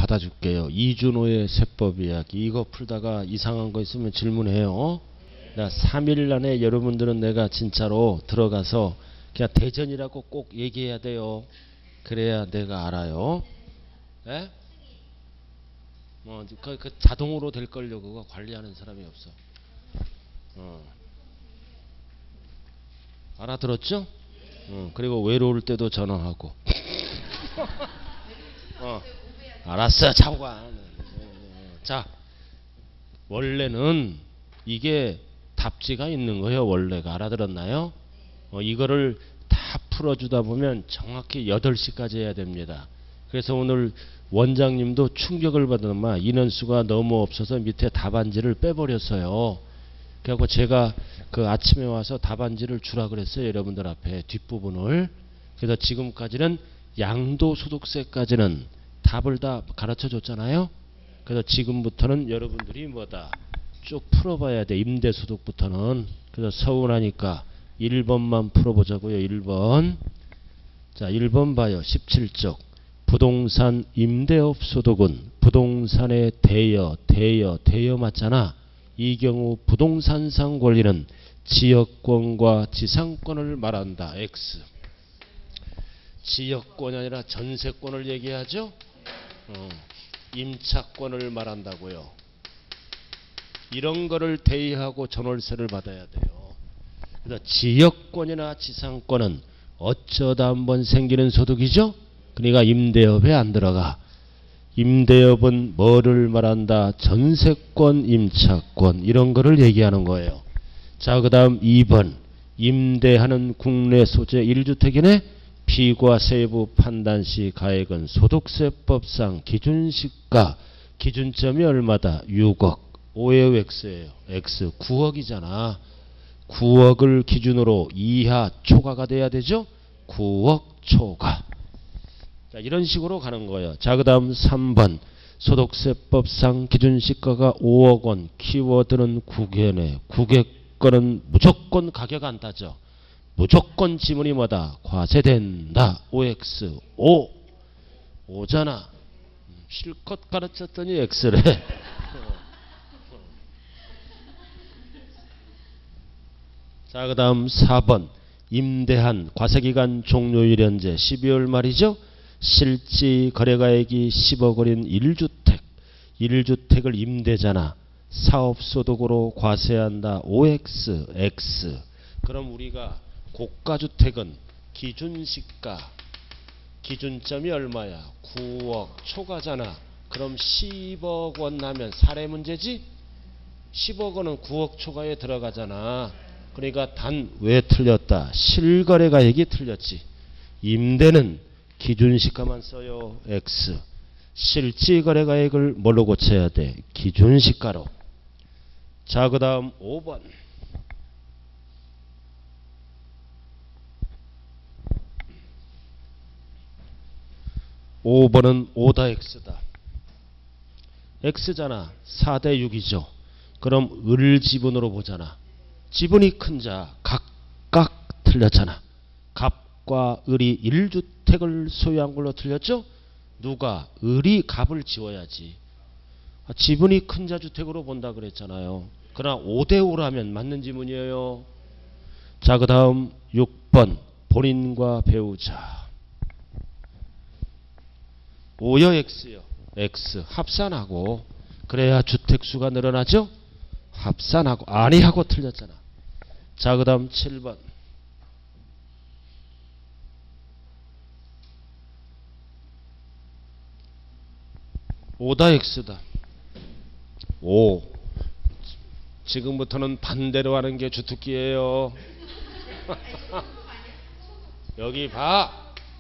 받아줄게요. 이준호의 세법 이야기. 이거 풀다가 이상한 거 있으면 질문해요. 나 3일 안에 여러분들은 내가 진짜로 들어가서 그냥 대전이라고 꼭 얘기해야 돼요. 그래야 내가 알아요. 에? 그 자동으로 될걸요. 그거 관리하는 사람이 없어. 알아들었죠? 그리고 외로울 때도 전화하고. 알았어, 장관. 자, 원래는 이게 답지가 있는 거예요. 원래가. 알아들었나요? 이거를 다 풀어주다 보면 정확히 8시까지 해야 됩니다. 그래서 오늘 원장님도 충격을 받았마. 인원수가 너무 없어서 밑에 답안지를 빼버렸어요. 그래갖고 제가 그 아침에 와서 답안지를 주라 그랬어요. 여러분들 앞에 뒷부분을. 그래서 지금까지는 양도소득세까지는 답을 다 가르쳐 줬잖아요. 그래서 지금부터는 여러분들이 뭐다 쭉 풀어봐야 돼. 임대소득부터는. 그래서 서운하니까 1번만 풀어보자고요. 1번. 자, 1번 봐요. 17쪽. 부동산 임대업 소득은 부동산의 대여 맞잖아. 이 경우 부동산상 권리는 지역권과 지상권을 말한다. X. 지역권이 아니라 전세권을 얘기하죠. 임차권을 말한다고요. 이런 거를 대여하고 전월세를 받아야 돼요. 그래서 지역권이나 지상권은 어쩌다 한번 생기는 소득이죠. 그러니까 임대업에 안 들어가. 임대업은 뭐를 말한다? 전세권, 임차권 이런 거를 얘기하는 거예요. 자, 그 다음 2번. 임대하는 국내 소재 1주택이네. 비과세부 판단시 가액은 소득세법상 기준시가 기준점이 얼마다? 6억. 5의 X예요. X 9억이잖아. 9억을 기준으로 이하 초과가 돼야 되죠. 9억 초과. 자, 이런 식으로 가는 거예요. 자, 그 다음 3번. 소득세법상 기준시가가 5억 원. 키워드는 국외네. 국외권은 무조건 가격 안 따져. 무조건 지문이 뭐다? 과세된다. OX. 5잖아. 실컷 가르쳤더니 X래. 자, 그 다음 4번. 임대한 과세기간 종료일 현재 12월 말이죠. 실지 거래가액이 10억 원인 1주택. 1주택을 임대잖아. 사업소득으로 과세한다. OX. X. 그럼 우리가 고가주택은 기준시가 기준점이 얼마야? 9억 초과잖아. 그럼 10억 원 나면 사례 문제지? 10억 원은 9억 초과에 들어가잖아. 그러니까 단 왜 틀렸다? 실거래가액이 틀렸지. 임대는 기준시가만 써요. X. 실지거래가액을 뭘로 고쳐야 돼? 기준시가로. 자, 그 다음 5번. 5번은 5다 X다. X잖아. 4대 6이죠. 그럼 을 지분으로 보잖아. 지분이 큰 자 각각 틀렸잖아. 갑과 을이 1주택을 소유한 걸로 틀렸죠. 누가? 을이 갑을 지워야지. 지분이 큰 자 주택으로 본다 그랬잖아요. 그러나 5대 5라면 맞는 지문이에요. 자, 그 다음 6번. 본인과 배우자. 5여 X요. X. 합산하고. 그래야 주택수가 늘어나죠. 합산하고. 아니하고 틀렸잖아. 자, 그 다음 7번. 5다 X다. 5. 지금부터는 반대로 하는 게 주특기예요. 여기 봐.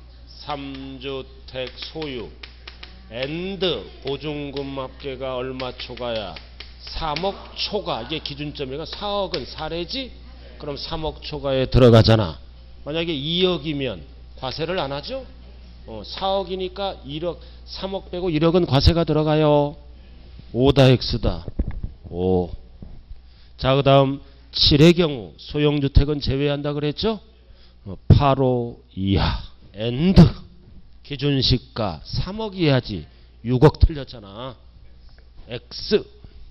3주택 소유 앤드 보증금 합계가 얼마 초과야? 3억 초과. 이게 기준점이가 4억은 사례지? 그럼 3억 초과에 들어가잖아. 만약에 2억이면 과세를 안 하죠? 4억이니까 1억, 3억 빼고 1억은 과세가 들어가요. 5다 X다. 5. 자, 그 다음 7의 경우 소형주택은 제외한다 그랬죠? 8호 이하 앤드 기준시가 3억 이하지. 6억 틀렸잖아. X.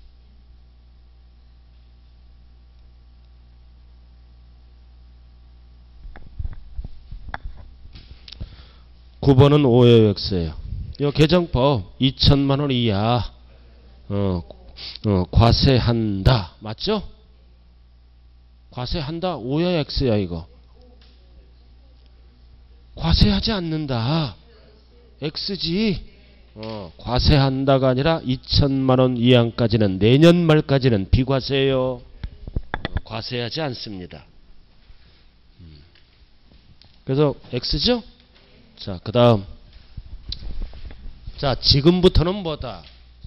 9번은 OX예요. 이 개정법 2천만 원 이하 과세한다. 맞죠? 과세한다. O야 X야 이거. 과세하지 않는다. X지. 과세한다가 아니라 2천만 원 이하까지는 내년 말까지는 비과세예요. 과세하지 않습니다. 그래서 X죠? 자, 그 다음. 자, 지금부터는 뭐다?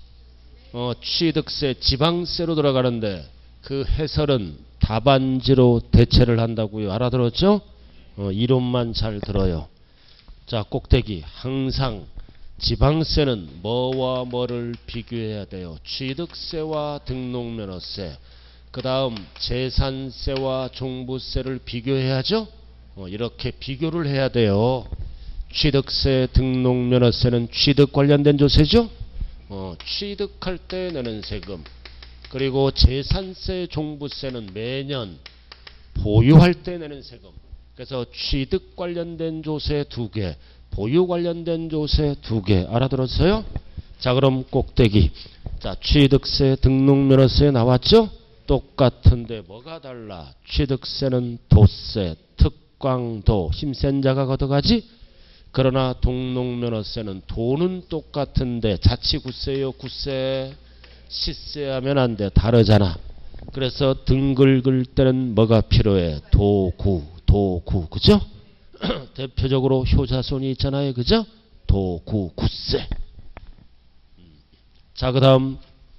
취득세, 지방세로 들어가는데 그 해설은 답안지로 대체를 한다고요. 알아들었죠? 이론만 잘 들어요. 자, 꼭대기. 항상 지방세는 뭐와 뭐를 비교해야 돼요? 취득세와 등록면허세. 그 다음 재산세와 종부세를 비교해야죠? 이렇게 비교를 해야 돼요. 취득세, 등록면허세는 취득 관련된 조세죠? 취득할 때 내는 세금. 그리고 재산세, 종부세는 매년 보유할 때 내는 세금. 그래서 취득 관련된 조세 2개, 보유 관련된 조세 2개. 알아들었어요? 자, 그럼 꼭대기. 자, 취득세, 등록면허세 나왔죠? 똑같은데 뭐가 달라? 취득세는 도세, 특광도, 힘센 자가 걷어가지? 그러나 등록면허세는 도는 똑같은데 자치구세요, 구세? 시세하면 안 돼. 다르잖아. 그래서 등 긁을 때는 뭐가 필요해? 도구, 도구. 그죠? 대표적으로 효자손이 있잖아요. 그죠? 도구, 구세. 자, 그 다음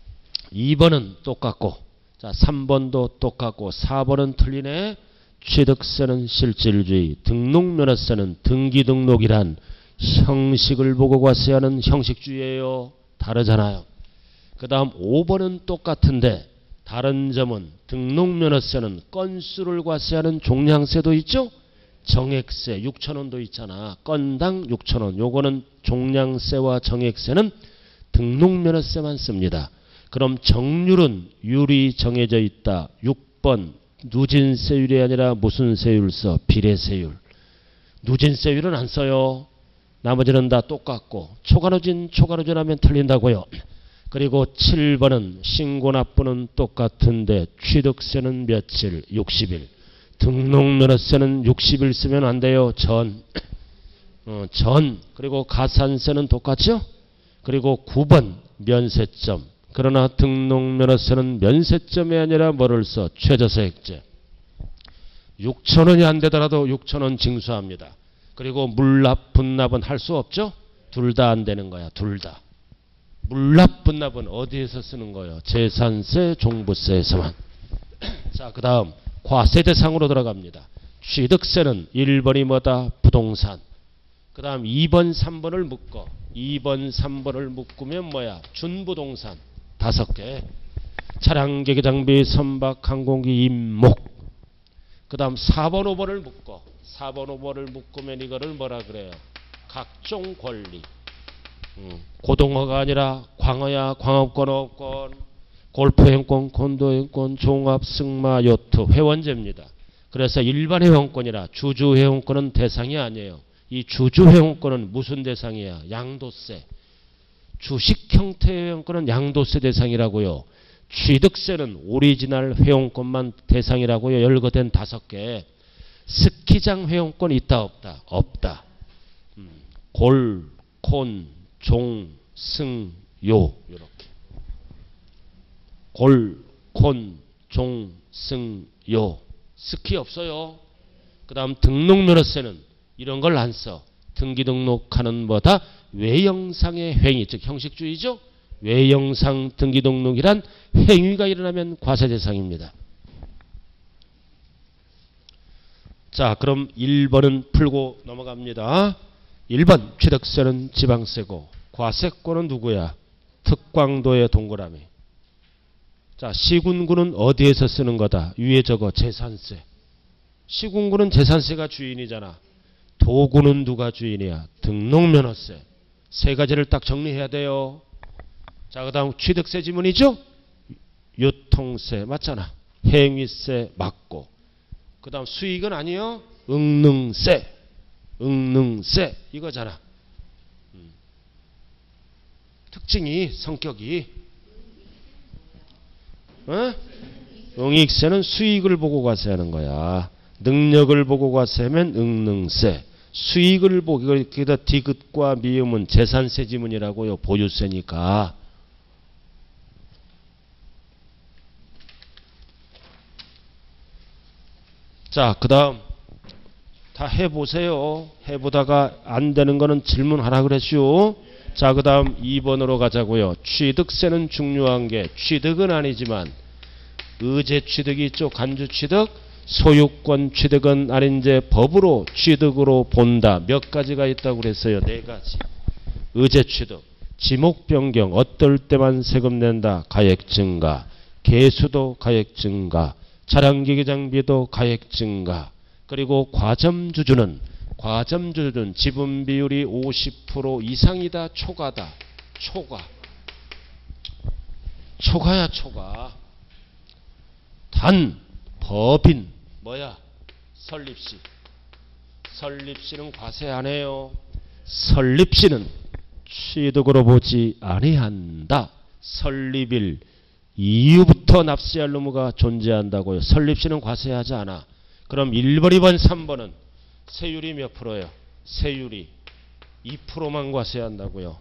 2번은 똑같고, 자, 3번도 똑같고, 4번은 틀리네. 취득세는 실질주의, 등록면허세는 등기등록이란 형식을 보고 과세하는 형식주의예요. 다르잖아요. 그 다음 5번은 똑같은데 다른 점은 등록면허세는 건수를 과세하는 종량세도 있죠. 정액세 6,000원도 있잖아. 건당 6,000원. 요거는 종량세와 정액세는 등록면허세만 씁니다. 그럼 정률은 율이 정해져 있다. 6번 누진세율이 아니라 무슨 세율 써? 비례세율. 누진세율은 안 써요. 나머지는 다 똑같고 초과누진 하면 틀린다고요. 그리고 7번은 신고납부는 똑같은데 취득세는 며칠? 60일. 등록면허세는 60일 쓰면 안 돼요. 전. 그리고 가산세는 똑같죠? 그리고 9번 면세점. 그러나 등록면허세는 면세점이 아니라 뭐를 써? 최저세액제. 6,000원이 안 되더라도 6,000원 징수합니다. 그리고 물납, 분납은 할 수 없죠? 둘 다 안 되는 거야. 둘 다. 물납, 분납은 어디에서 쓰는 거예요? 재산세, 종부세에서만. 자, 그 다음 과세 대상으로 들어갑니다. 취득세는 1번이 뭐다? 부동산. 그 다음 2번, 3번을 묶어. 2번, 3번을 묶으면 뭐야? 준부동산. 5개. 차량, 기계, 장비, 선박, 항공기, 임목. 그 다음 4번, 5번을 묶어. 4번, 5번을 묶으면 이거를 뭐라 그래요? 각종 권리. 고등어가 아니라 광어야. 광업권, 어업권, 골프회원권, 콘도회원권, 종합, 승마, 요트, 회원제입니다. 그래서 일반 회원권이라 주주회원권은 대상이 아니에요. 이 주주회원권은 무슨 대상이야? 양도세. 주식 형태 회원권은 양도세 대상이라고요. 취득세는 오리지널 회원권만 대상이라고요. 열거된 5개. 스키장 회원권 있다 없다? 없다. 골, 콘, 종, 승, 요. 이렇게. 골, 콘, 종, 승, 요. 스키 없어요. 그 다음 등록면허세는 이런 걸 안 써. 등기등록하는 뭐다? 외형상의 행위, 즉 형식주의죠. 외형상 등기등록이란 행위가 일어나면 과세 대상입니다. 자, 그럼 1번은 풀고 넘어갑니다. 1번 취득세는 지방세고 과세권은 누구야? 특광도의 동그라미. 자, 시군구는 어디에서 쓰는 거다? 위에 적어. 재산세. 시군구는 재산세가 주인이잖아. 도구는 누가 주인이야? 등록면허세. 세 가지를 딱 정리해야 돼요. 자, 그 다음 취득세 지문이죠? 유통세 맞잖아. 행위세 맞고. 그 다음 수익은 아니요. 응능세. 응능세 이거잖아. 특징이 성격이 응익세는 수익을 보고 과세하는 거야. 능력을 보고 과세하면 응능세. 수익을 보고 여기다 디귿과 미음은 재산세 지문이라고요. 보유세니까. 자, 그 다음 다 해보세요. 해보다가 안 되는 거는 질문하라 그랬죠. 자, 그 다음 2번으로 가자고요. 취득세는 중요한 게 취득은 아니지만 의제 취득이 있죠. 간주 취득, 소유권 취득은 아닌 이제 법으로 취득으로 본다. 몇 가지가 있다고 그랬어요. 4가지. 의제 취득, 지목 변경, 어떨 때만 세금 낸다. 가액 증가, 개수도 가액 증가, 차량기기 장비도 가액 증가. 그리고 과점주주는 지분 비율이 50% 이상이다. 초과다. 초과야 초과. 단 법인 뭐야? 설립시. 설립시는 과세 안 해요. 설립시는 취득으로 보지 아니한다. 설립일 이후부터 납세할 의무가 존재한다고요. 설립시는 과세하지 않아. 그럼 1번, 2번, 3번은 세율이 몇 프로예요? 세율이 2%만 과세한다고요.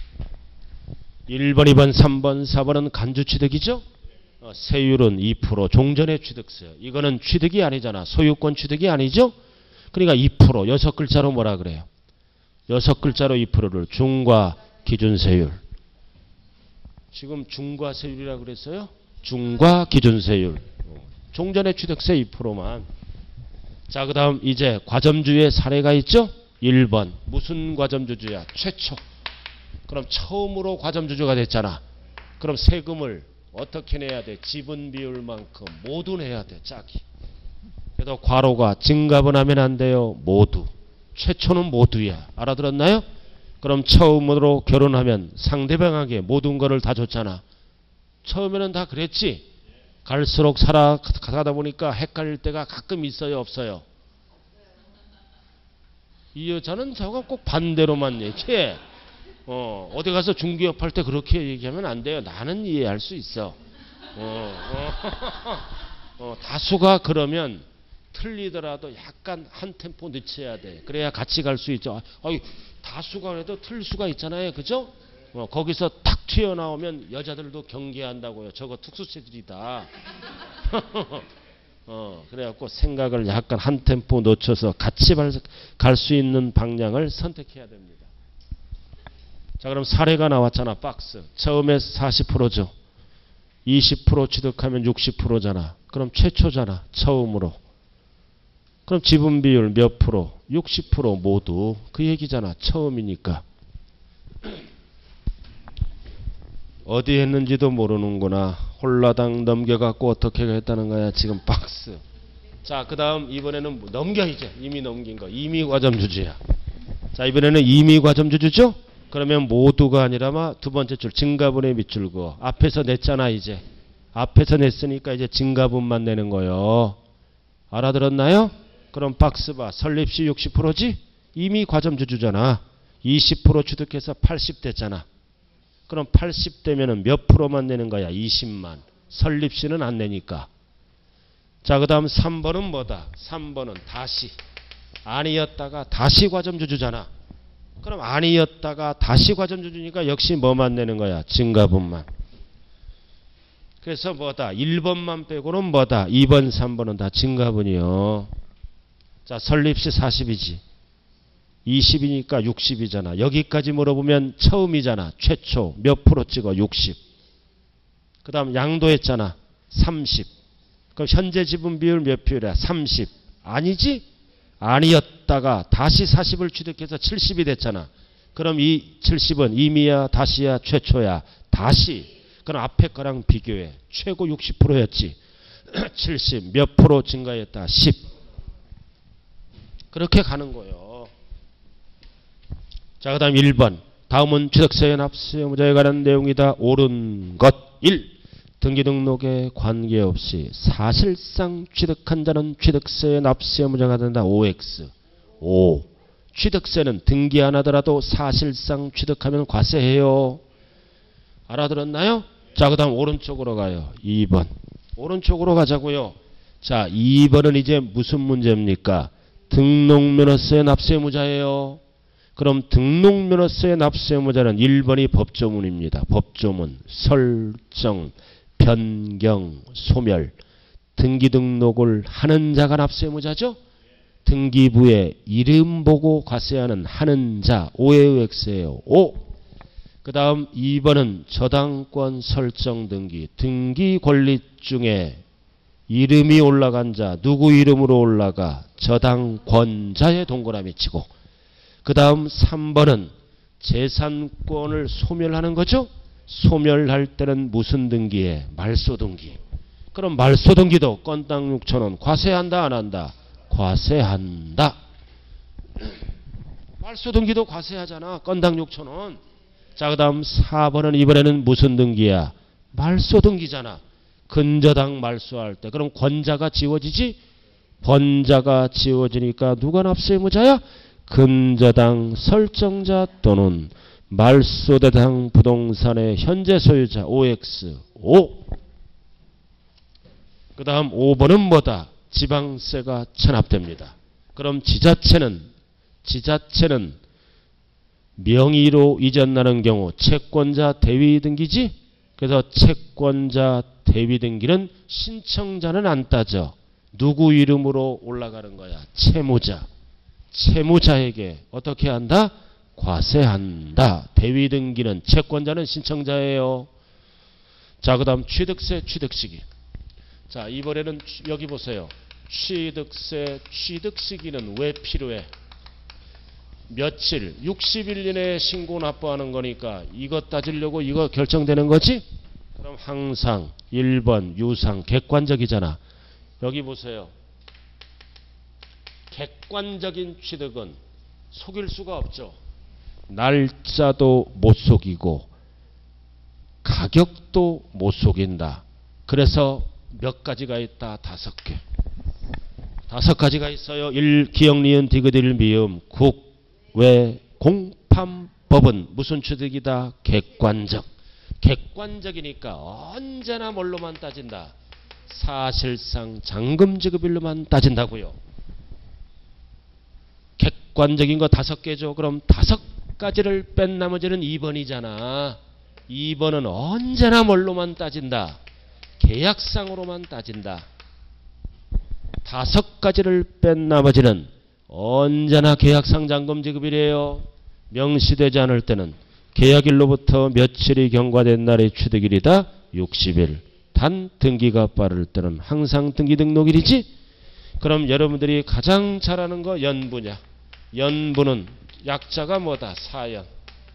1번, 2번, 3번, 4번은 간주취득이죠? 세율은 2%, 종전의 취득세. 이거는 취득이 아니잖아. 소유권 취득이 아니죠? 그러니까 2%, 6글자로 뭐라 그래요? 6글자로 2%를 중과 기준세율. 지금 중과 세율이라고 그랬어요? 중과 기준세율. 종전의 취득세 2%만. 자, 그 다음 이제 과점주의 사례가 있죠? 1번. 무슨 과점주주야? 최초. 그럼 처음으로 과점주주가 됐잖아. 그럼 세금을 어떻게 내야 돼? 지분 비율만큼 모두 내야 돼. 짝이. 그래도 과로가 증가분 하면 안 돼요. 모두. 최초는 모두야. 알아들었나요? 그럼 처음으로 결혼하면 상대방에게 모든 거를 다 줬잖아. 처음에는 다 그랬지. 갈수록 살아가다 보니까 헷갈릴 때가 가끔 있어요, 없어요? 이 여자는 저거 꼭 반대로만 얘기해. 어디 가서 중개업 할 때 그렇게 얘기하면 안 돼요. 나는 이해할 수 있어. 다수가 그러면 틀리더라도 약간 한 템포 늦춰야 돼. 그래야 같이 갈 수 있죠. 다수가 그래도 틀 수가 있잖아요. 그죠? 거기서 탁 튀어나오면 여자들도 경계한다고요. 저거 특수체질이다. 그래갖고 생각을 약간 한 템포 놓쳐서 같이 갈 수 있는 방향을 선택해야 됩니다. 자, 그럼 사례가 나왔잖아. 박스. 처음에 40%죠. 20% 취득하면 60%잖아. 그럼 최초잖아. 처음으로. 그럼 지분 비율 몇 프로? 60% 모두. 그 얘기잖아. 처음이니까. 어디 했는지도 모르는구나. 홀라당 넘겨갖고 어떻게 했다는 거야. 지금 박스. 자, 그 다음 이번에는 넘겨 이제. 이미 넘긴 거. 이미 과점주주야. 자, 이번에는 이미 과점주주죠? 그러면 모두가 아니라 두 번째 줄 증가분의 밑줄거. 앞에서 냈잖아 이제. 앞에서 냈으니까 이제 증가분만 내는 거예요. 알아들었나요? 그럼 박스 봐. 설립시 60%지? 이미 과점주주잖아. 20% 취득해서 80 됐잖아. 그럼 80 되면은 몇 프로만 내는 거야? 20만. 설립시는 안 내니까. 자, 그 다음 3번은 뭐다? 3번은 다시. 아니었다가 다시 과점주주잖아. 그럼 아니었다가 다시 과점주주니까 역시 뭐만 내는 거야? 증가분만. 그래서 뭐다? 1번만 빼고는 뭐다? 2번, 3번은 다 증가분이요. 자, 설립시 40이지. 20이니까 60이잖아. 여기까지 물어보면 처음이잖아. 최초. 몇 프로 찍어? 60. 그 다음 양도했잖아. 30. 그럼 현재 지분 비율 몇 비율이야? 30. 아니지? 아니었다가 다시 40을 취득해서 70이 됐잖아. 그럼 이 70은 이미야, 다시야, 최초야? 다시. 그럼 앞에 거랑 비교해. 최고 60%였지. 70. 몇 프로 증가했다? 10. 그렇게 가는 거예요. 자, 그 다음 1번. 다음은 취득세 납세 의무자에 관한 내용이다. 옳은 것 1. 등기 등록에 관계없이 사실상 취득한 자는 취득세 납세 의무자가 된다. OX 5. 취득세는 등기 안 하더라도 사실상 취득하면 과세해요. 알아들었나요? 자, 그 다음 오른쪽으로 가요. 2번. 오른쪽으로 가자고요. 자, 2번은 이제 무슨 문제입니까? 등록면허세 납세 의무자예요. 그럼 등록면허세 납세 의무자는 1번이 법조문입니다. 법조문, 설정, 변경, 소멸. 등기 등록을 하는 자가 납세 의무자죠? 등기부에 이름 보고 과세하는 하는 자, 오의 X예요. 5. 그 다음 2번은 저당권 설정 등기. 등기 권리 중에 이름이 올라간 자, 누구 이름으로 올라가? 저당권자의 동그라미 치고. 그 다음 3번은 재산권을 소멸하는 거죠? 소멸할 때는 무슨 등기에? 말소등기. 그럼 말소등기도 건당 6천원 과세한다 안 한다? 과세한다. 말소등기도 과세하잖아. 건당 6천원. 자, 그 다음 4번은 이번에는 무슨 등기야? 말소등기잖아. 근저당 말소할 때. 그럼 권자가 지워지지? 권자가 지워지니까 누가 납세 의무자야? 근저당 설정자 또는 말소대상 부동산의 현재 소유자 OX 5. 그 다음 5번은 뭐다? 지방세가 체납됩니다. 그럼 지자체는 명의로 이전나는 경우 채권자 대위 등기지? 그래서 채권자 대위 등기는 신청자는 안 따져. 누구 이름으로 올라가는 거야? 채무자. 채무자에게 어떻게 한다? 과세한다. 대위 등기는 채권자는 신청자예요. 자, 그 다음 취득세 취득시기. 자, 이번에는 여기 보세요. 취득세 취득시기는 왜 필요해? 며칠 60일 이내에 신고 납부하는 거니까 이거 따지려고 이거 결정되는 거지? 그럼 항상 1번 유상 객관적이잖아. 여기 보세요. 객관적인 취득은 속일 수가 없죠. 날짜도 못 속이고 가격도 못 속인다. 그래서 몇 가지가 있다? 5개. 5가지가 있어요. 1. 기역, 니은, 디귿, 일, 미음. 국, 외, 공판, 법은 무슨 취득이다? 객관적. 객관적이니까 언제나 뭘로만 따진다? 사실상 잔금 지급일로만 따진다고요. 객관적인 거 5개죠. 그럼 5가지를 뺀 나머지는 2번이잖아. 2번은 언제나 뭘로만 따진다? 계약상으로만 따진다. 5가지를 뺀 나머지는 언제나 계약상 잔금 지급일이에요. 명시되지 않을 때는 계약일로부터 며칠이 경과된 날의 취득일이다. 60일. 단 등기가 빠를 때는 항상 등기 등록일이지. 그럼 여러분들이 가장 잘 아는 거 연부냐. 연부는 약자가 뭐다? 사연.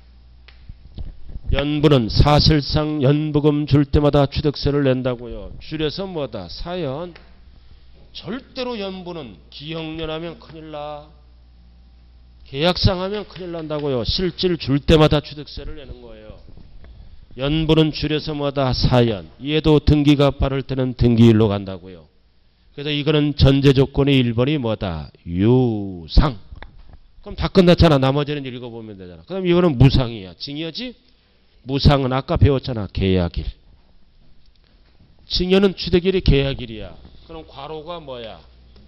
연부는 사실상 연부금 줄 때마다 취득세를 낸다고요. 줄여서 뭐다? 사연. 절대로 연부는 기형년하면 큰일 나. 계약상 하면 큰일 난다고요. 실질 줄 때마다 취득세를 내는 거예요. 연부는 줄여서 뭐다? 사연. 얘도 등기가 빠를 때는 등기일로 간다고요. 그래서 이거는 전제 조건이 1번이 뭐다? 유상. 그럼 다 끝났잖아. 나머지는 읽어보면 되잖아. 그럼 이거는 무상이야. 징여지? 무상은 아까 배웠잖아. 계약일. 징여는 취득일이 계약일이야. 그럼 괄호가 뭐야?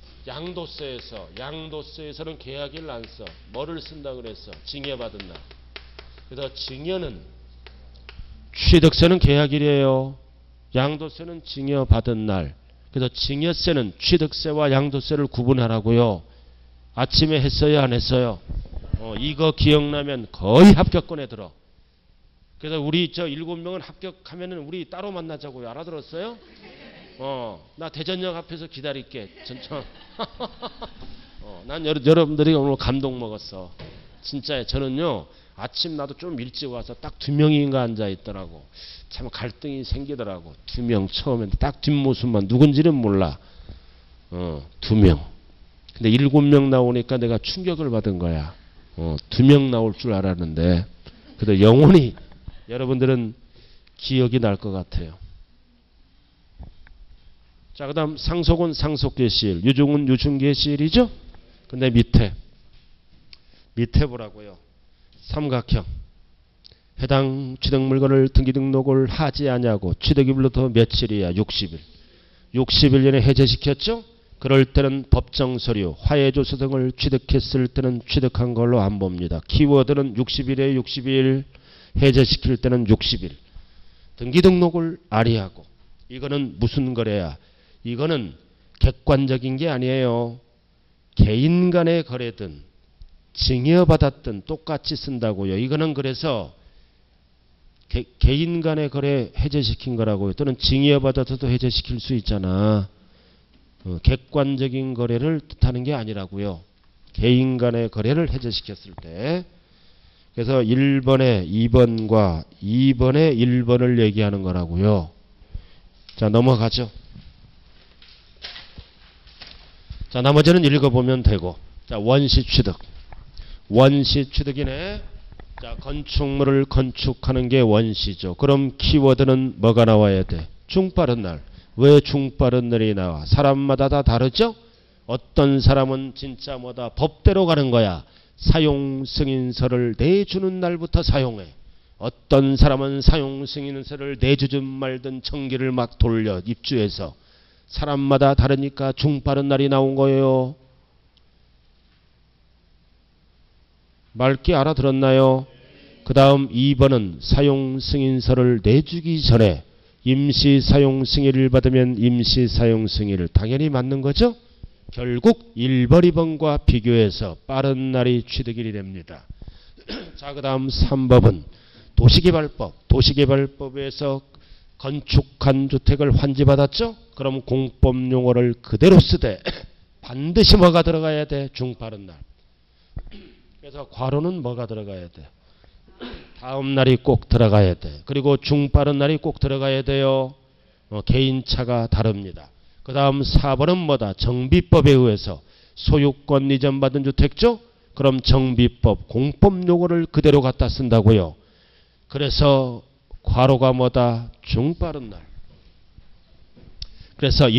양도세에서는 계약일 안 써. 뭐를 쓴다 그랬어? 징여받은 날. 그래서 징여는 취득세는 계약일이에요. 양도세는 징여받은 날. 그래서 징여세는 취득세와 양도세를 구분하라고요. 아침에 했어요? 안 했어요? 이거 기억나면 거의 합격권에 들어. 그래서 우리 저 7명은 합격하면은 우리 따로 만나자고요. 알아들었어요? 나 대전역 앞에서 기다릴게. 난 여러분들이 오늘 감동 먹었어. 진짜 저는요. 아침 나도 좀 일찍 와서 딱 2명인가 앉아 있더라고. 참 갈등이 생기더라고. 2명 처음에 딱 뒷모습만 누군지는 몰라. 2명. 근데 7명 나오니까 내가 충격을 받은 거야. 2명 나올 줄 알았는데 그래도 영원히 여러분들은 기억이 날 것 같아요. 자, 그 다음 상속은 상속계시일, 유증은 유증계시일이죠. 근데 밑에 보라고요. 삼각형. 해당 취득 물건을 등기 등록을 하지 아니하고 취득일로부터 며칠이야? 60일. 60일 전에 해제시켰죠? 그럴 때는 법정 서류, 화해조서 등을 취득했을 때는 취득한 걸로 안 봅니다. 키워드는 60일에 60일, 해제시킬 때는 60일. 등기 등록을 아리하고. 이거는 무슨 거래야? 이거는 객관적인 게 아니에요. 개인 간의 거래든 증여받았든 똑같이 쓴다고요. 이거는 그래서 개인 간의 거래 해제시킨 거라고요. 또는 증여받아서도 해제시킬 수 있잖아. 객관적인 거래를 뜻하는 게 아니라고요. 개인 간의 거래를 해제시켰을 때. 그래서 1번에 2번과 2번에 1번을 얘기하는 거라고요. 자, 넘어가죠. 자, 나머지는 읽어보면 되고. 자, 원시취득. 원시취득이네. 자, 건축물을 건축하는 게 원시죠. 그럼 키워드는 뭐가 나와야 돼? 중빠른 날. 왜 중빠른 날이 나와? 사람마다 다 다르죠? 어떤 사람은 진짜 뭐다 법대로 가는 거야. 사용 승인서를 내주는 날부터 사용해. 어떤 사람은 사용 승인서를 내주든 말든 청기를 막 돌려 입주해서. 사람마다 다르니까 중빠른 날이 나온 거예요. 맑게 알아들었나요? 그 다음 2번은 사용 승인서를 내주기 전에 임시 사용 승인을 받으면 임시 사용 승인을 당연히 맞는 거죠. 결국 1번, 2번과 비교해서 빠른 날이 취득일이 됩니다. 자, 그 다음 3법은 도시개발법. 도시개발법에서 건축한 주택을 환지받았죠? 그럼 공법용어를 그대로 쓰되 반드시 뭐가 들어가야 돼? 중빠른 날. 그래서 괄호는 뭐가 들어가야 돼? 다음 날이 꼭 들어가야 돼. 그리고 중빠른 날이 꼭 들어가야 돼요. 개인차가 다릅니다. 그 다음 4번은 뭐다? 정비법에 의해서 소유권 이전받은 주택죠? 그럼 정비법, 공법용어를 그대로 갖다 쓴다고요. 그래서 괄호가 뭐다? 중빠른 날. 그래서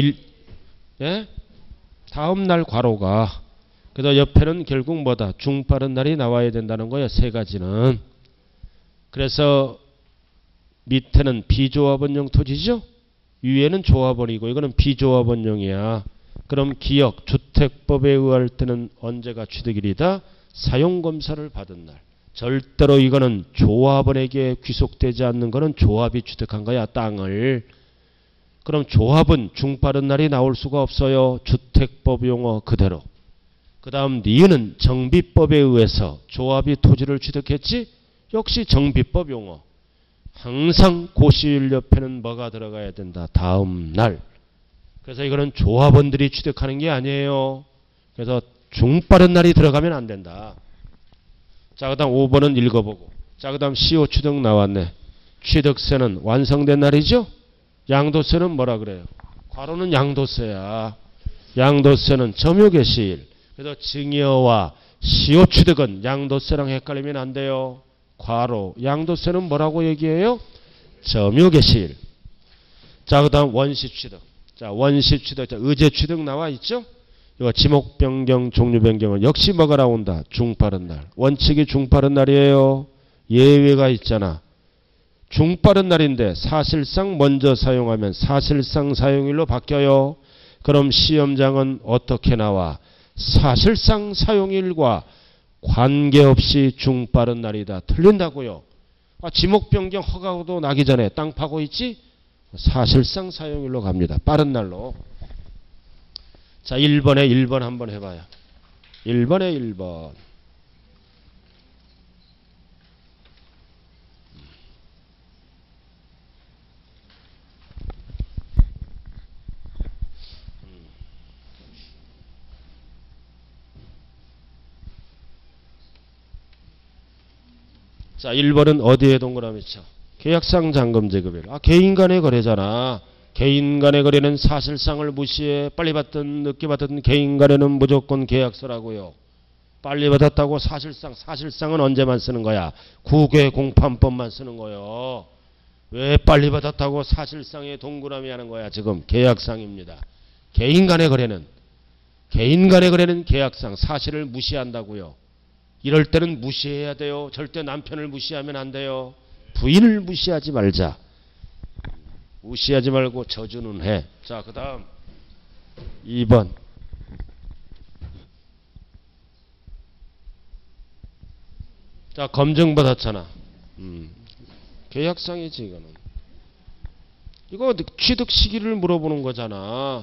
다음 날 괄호가. 그래서 옆에는 결국 뭐다? 중빠른 날이 나와야 된다는 거예요. 세 가지는. 그래서 밑에는 비조합원용 토지죠? 위에는 조합원이고 이거는 비조합원용이야. 그럼 기억, 주택법에 의할 때는 언제가 취득일이다? 사용검사를 받은 날. 절대로 이거는 조합원에게 귀속되지 않는 거는 조합이 취득한 거야. 땅을. 그럼 조합은 중빠른 날이 나올 수가 없어요. 주택법 용어 그대로. 그 다음 니은은 정비법에 의해서 조합이 토지를 취득했지? 역시 정비법 용어. 항상 고시일 옆에는 뭐가 들어가야 된다? 다음 날. 그래서 이거는 조합원들이 취득하는 게 아니에요. 그래서 중빠른 날이 들어가면 안 된다. 자, 그 다음 5번은 읽어보고. 자, 그 다음 시효 취득 나왔네. 취득세는 완성된 날이죠? 양도세는 뭐라 그래요? 괄호는 양도세야. 양도세는 점유개시일. 그래서 증여와 시효 취득은 양도세랑 헷갈리면 안 돼요. 괄호. 양도세는 뭐라고 얘기해요? 점유개시일. 자, 그 다음 원시취득. 자, 원시취득. 자, 의제취득 나와 있죠? 이거 지목 변경, 종류 변경은 역시 뭐가 나온다? 중빠른 날. 원칙이 중빠른 날이에요. 예외가 있잖아. 중빠른 날인데 사실상 먼저 사용하면 사실상 사용일로 바뀌어요. 그럼 시험장은 어떻게 나와? 사실상 사용일과 관계없이 중빠른 날이다. 틀린다고요. 지목 변경 허가도 나기 전에 땅 파고 있지? 사실상 사용일로 갑니다. 빠른 날로. 자, 1번에 1번 한번 해봐요. 1번에 1번. 자, 1번은 어디에 동그라미 쳐? 계약상 잔금 지급일. 개인 간의 거래잖아. 개인 간의 거래는 사실상을 무시해. 빨리 받든 늦게 받든 개인 간에는 무조건 계약서라고요. 빨리 받았다고 사실상은 언제만 쓰는 거야? 국외공판법만 쓰는 거요. 왜 빨리 받았다고 사실상의 동그라미 하는 거야? 지금 계약상입니다. 개인 간의 거래는 계약상 사실을 무시한다고요. 이럴 때는 무시해야 돼요. 절대 남편을 무시하면 안 돼요. 부인을 무시하지 말자. 무시하지 말고 저주는 해. 자, 그 다음 2번. 자, 검증받았잖아. 계약상이지 이거는. 이거 취득 시기를 물어보는 거잖아.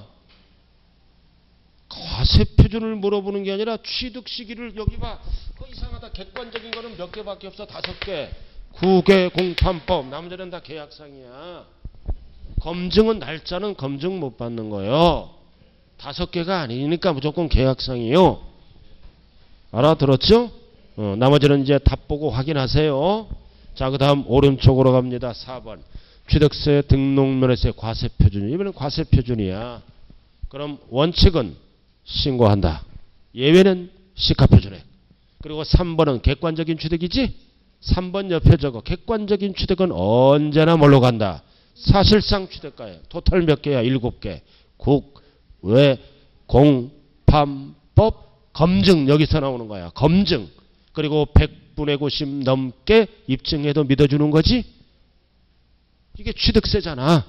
과세표준을 물어보는 게 아니라 취득 시기를. 여기 봐. 이상하다. 객관적인 거는 몇 개밖에 없어. 5개. 국외공판법. 나머지는 다 계약상이야. 검증은 날짜는 검증 못 받는 거예요. 5개가 아니니까 무조건 계약상이요. 알아들었죠? 나머지는 이제 답 보고 확인하세요. 자, 그 다음 오른쪽으로 갑니다. 4번. 취득세, 등록면허세, 과세표준. 이번엔 과세표준이야. 그럼 원칙은 신고한다. 예외는 시가표준액. 그리고 3번은 객관적인 취득이지? 3번 옆에 적어. 객관적인 취득은 언제나 뭘로 간다? 사실상 취득가에. 토탈 몇 개야? 7개. 국, 외, 공, 판, 법, 검증. 여기서 나오는 거야. 검증. 그리고 100분의 90 넘게 입증해도 믿어주는 거지? 이게 취득세잖아.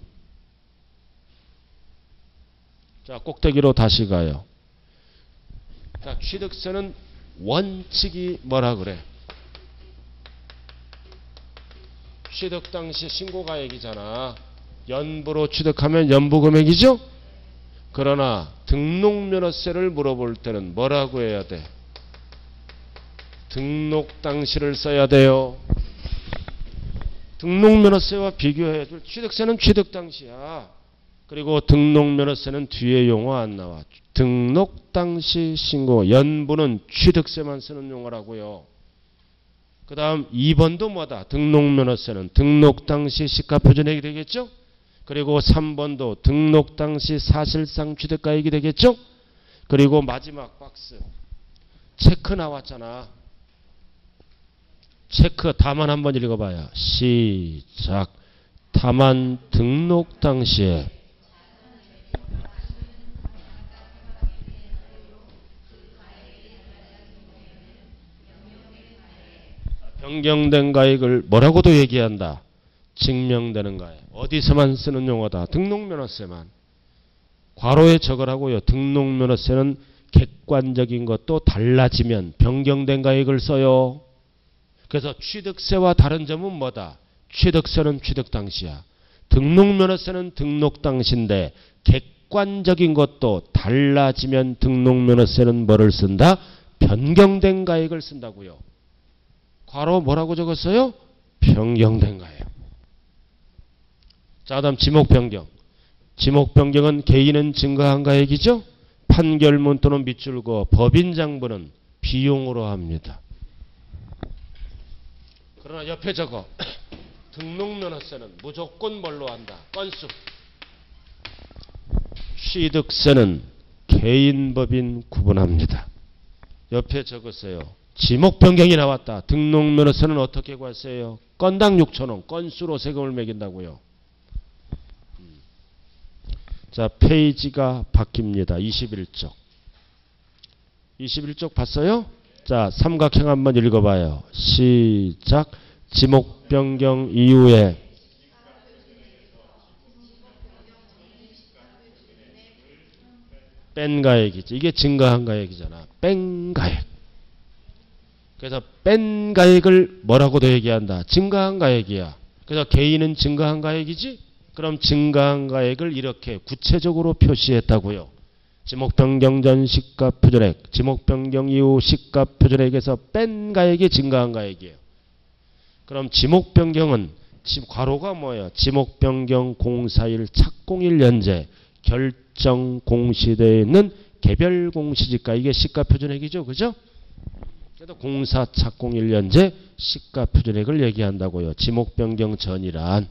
자, 꼭대기로 다시 가요. 자, 취득세는 원칙이 뭐라 그래? 취득 당시 신고가액이잖아. 연부로 취득하면 연부금액이죠? 그러나 등록면허세를 물어볼 때는 뭐라고 해야 돼? 등록 당시를 써야 돼요. 등록면허세와 비교해 줄. 취득세는 취득 당시야. 그리고 등록면허세는 뒤에 용어 안 나와. 등록 당시 신고. 연부는 취득세만 쓰는 용어라고요. 그 다음 2번도 뭐다? 등록면허세는 등록 당시 시가표준액이 되겠죠? 그리고 3번도 등록 당시 사실상 취득가액이 되겠죠? 그리고 마지막 박스. 체크 나왔잖아. 체크 다만 한번 읽어봐요. 시작. 다만 등록 당시에 변경된 가액을 뭐라고도 얘기한다. 증명되는 가액. 어디서만 쓰는 용어다. 등록면허세만. 괄호에 적으라고요. 등록면허세는 객관적인 것도 달라지면 변경된 가액을 써요. 그래서 취득세와 다른 점은 뭐다? 취득세는 취득 당시야. 등록면허세는 등록 당시인데 객관적인 것도 달라지면 등록면허세는 뭐를 쓴다? 변경된 가액을 쓴다고요. 괄호 뭐라고 적었어요? 변경된 가액. 자, 다음 지목변경. 지목변경은 개인은 증가한 가액이죠? 판결문 또는 밑줄거 법인장부는 비용으로 합니다. 그러나 옆에 적어. 등록면허세는 무조건 뭘로 한다? 건수. 취득세는 개인 법인 구분합니다. 옆에 적었어요. 지목변경이 나왔다. 등록면허세는 어떻게 과세해요? 건당 6,000원 건수로 세금을 매긴다고요. 자, 페이지가 바뀝니다. 21쪽. 21쪽 봤어요? 자, 삼각형 한번 읽어봐요. 시작. 지목 변경 이후에 뺀 가액이지. 이게 증가한 가액이잖아. 뺀 가액. 그래서 뺀 가액을 뭐라고도 얘기한다. 증가한 가액이야. 그래서 개인은 증가한 가액이지. 그럼 증가한 가액을 이렇게 구체적으로 표시했다고요. 지목 변경 전 시가 표준액, 지목 변경 이후 시가 표준액에서 뺀 가액이 증가한 가액이에요. 그럼 지목 변경은 괄호가 뭐예요? 지목 변경 공사일 착공일 현재 결정 공시되어 있는 개별 공시지가, 이게 시가 표준액이죠, 그죠? 그래서 공사 착공일 현재 시가 표준액을 얘기한다고요. 지목 변경 전이란.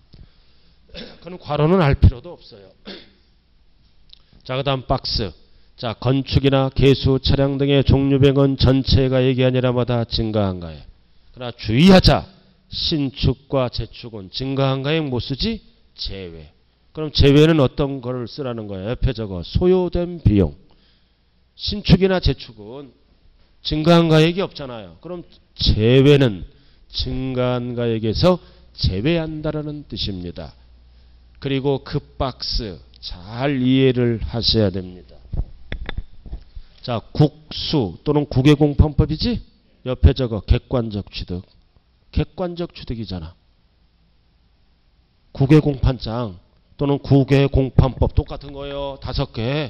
그럼 괄호는 알 필요도 없어요. 자, 그 다음 박스. 자, 건축이나 개수, 차량 등의 종류별은 전체가 얘기 아니라 뭐다? 증가한가에. 그러나 주의하자. 신축과 재축은 증가한가에 못 쓰지? 제외. 그럼 제외는 어떤 거를 쓰라는 거야? 옆에 적어. 소요된 비용. 신축이나 재축은 증가한 가액이 없잖아요. 그럼 제외는 증가한 가액에서 제외한다라는 뜻입니다. 그리고 그 박스 잘 이해를 하셔야 됩니다. 자, 국수 또는 국외공판법이지? 옆에 적어. 객관적 취득. 객관적 취득이잖아. 국외공판장 또는 국외공판법 똑같은 거예요. 5개.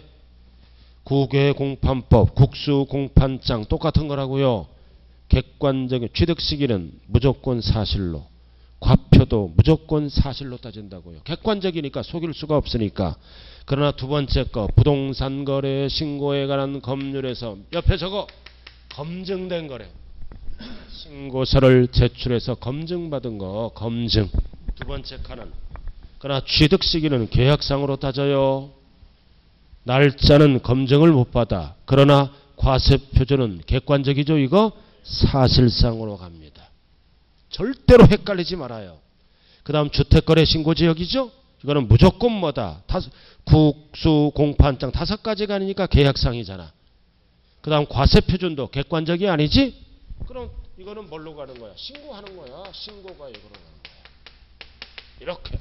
국외공판법, 국수공판장 똑같은 거라고요. 객관적인 취득 시기는 무조건 사실로, 과표도 무조건 사실로 따진다고요. 객관적이니까 속일 수가 없으니까. 그러나 두 번째 거 부동산 거래 신고에 관한 법률에서 옆에 적어. 검증된 거래. 신고서를 제출해서 검증받은 거 검증. 두 번째 칸은. 그러나 취득 시기는 계약상으로 따져요. 날짜는 검증을 못 받아. 그러나 과세표준은 객관적이죠. 이거 사실상으로 갑니다. 절대로 헷갈리지 말아요. 그 다음 주택거래 신고지역이죠. 이거는 무조건 뭐다? 국수, 공판장 5가지가 아니니까 계약상이잖아. 그 다음 과세표준도 객관적이 아니지? 그럼 이거는 뭘로 가는 거야? 신고하는 거야. 신고가 이거로 가는 거야. 이렇게.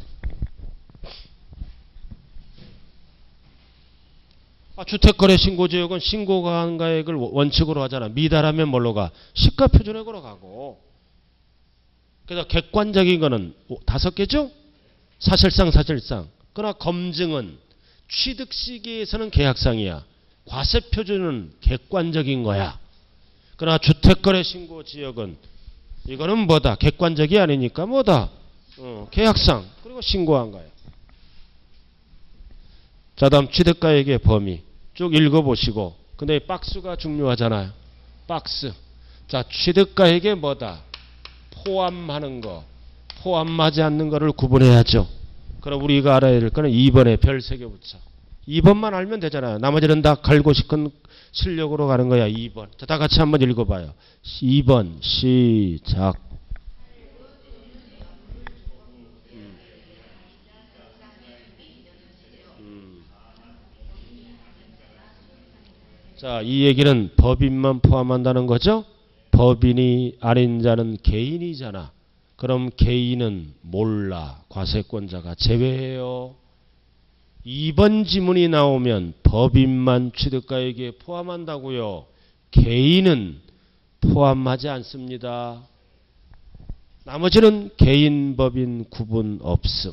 주택거래 신고지역은 신고한 가액을 원칙으로 하잖아. 미달하면 뭘로 가? 시가표준액으로 가고. 그래서 객관적인 거는 5개죠? 사실상. 그러나 검증은 취득 시기에서는 계약상이야. 과세표준은 객관적인 거야. 그러나 주택거래 신고지역은 이거는 뭐다? 객관적이 아니니까 뭐다? 계약상. 그리고 신고한 거야. 자, 다음 취득가액의 범위 쭉 읽어보시고. 근데 박스가 중요하잖아요. 박스. 자, 취득가액의 뭐다? 포함하는 거, 포함하지 않는 거를 구분해야죠. 그럼 우리가 알아야 될 거는 2번에 별 3개 붙여. 2번만 알면 되잖아요. 나머지는 다 갈고 싶은 실력으로 가는 거야. 2번. 자, 다 같이 한번 읽어봐요. 2번 시작. 자, 이 얘기는 법인만 포함한다는 거죠. 법인이 아닌 자는 개인이잖아. 그럼 개인은 몰라. 과세권자가 제외해요. 2번 지문이 나오면 법인만 취득가액에 포함한다고요. 개인은 포함하지 않습니다. 나머지는 개인, 법인 구분 없음.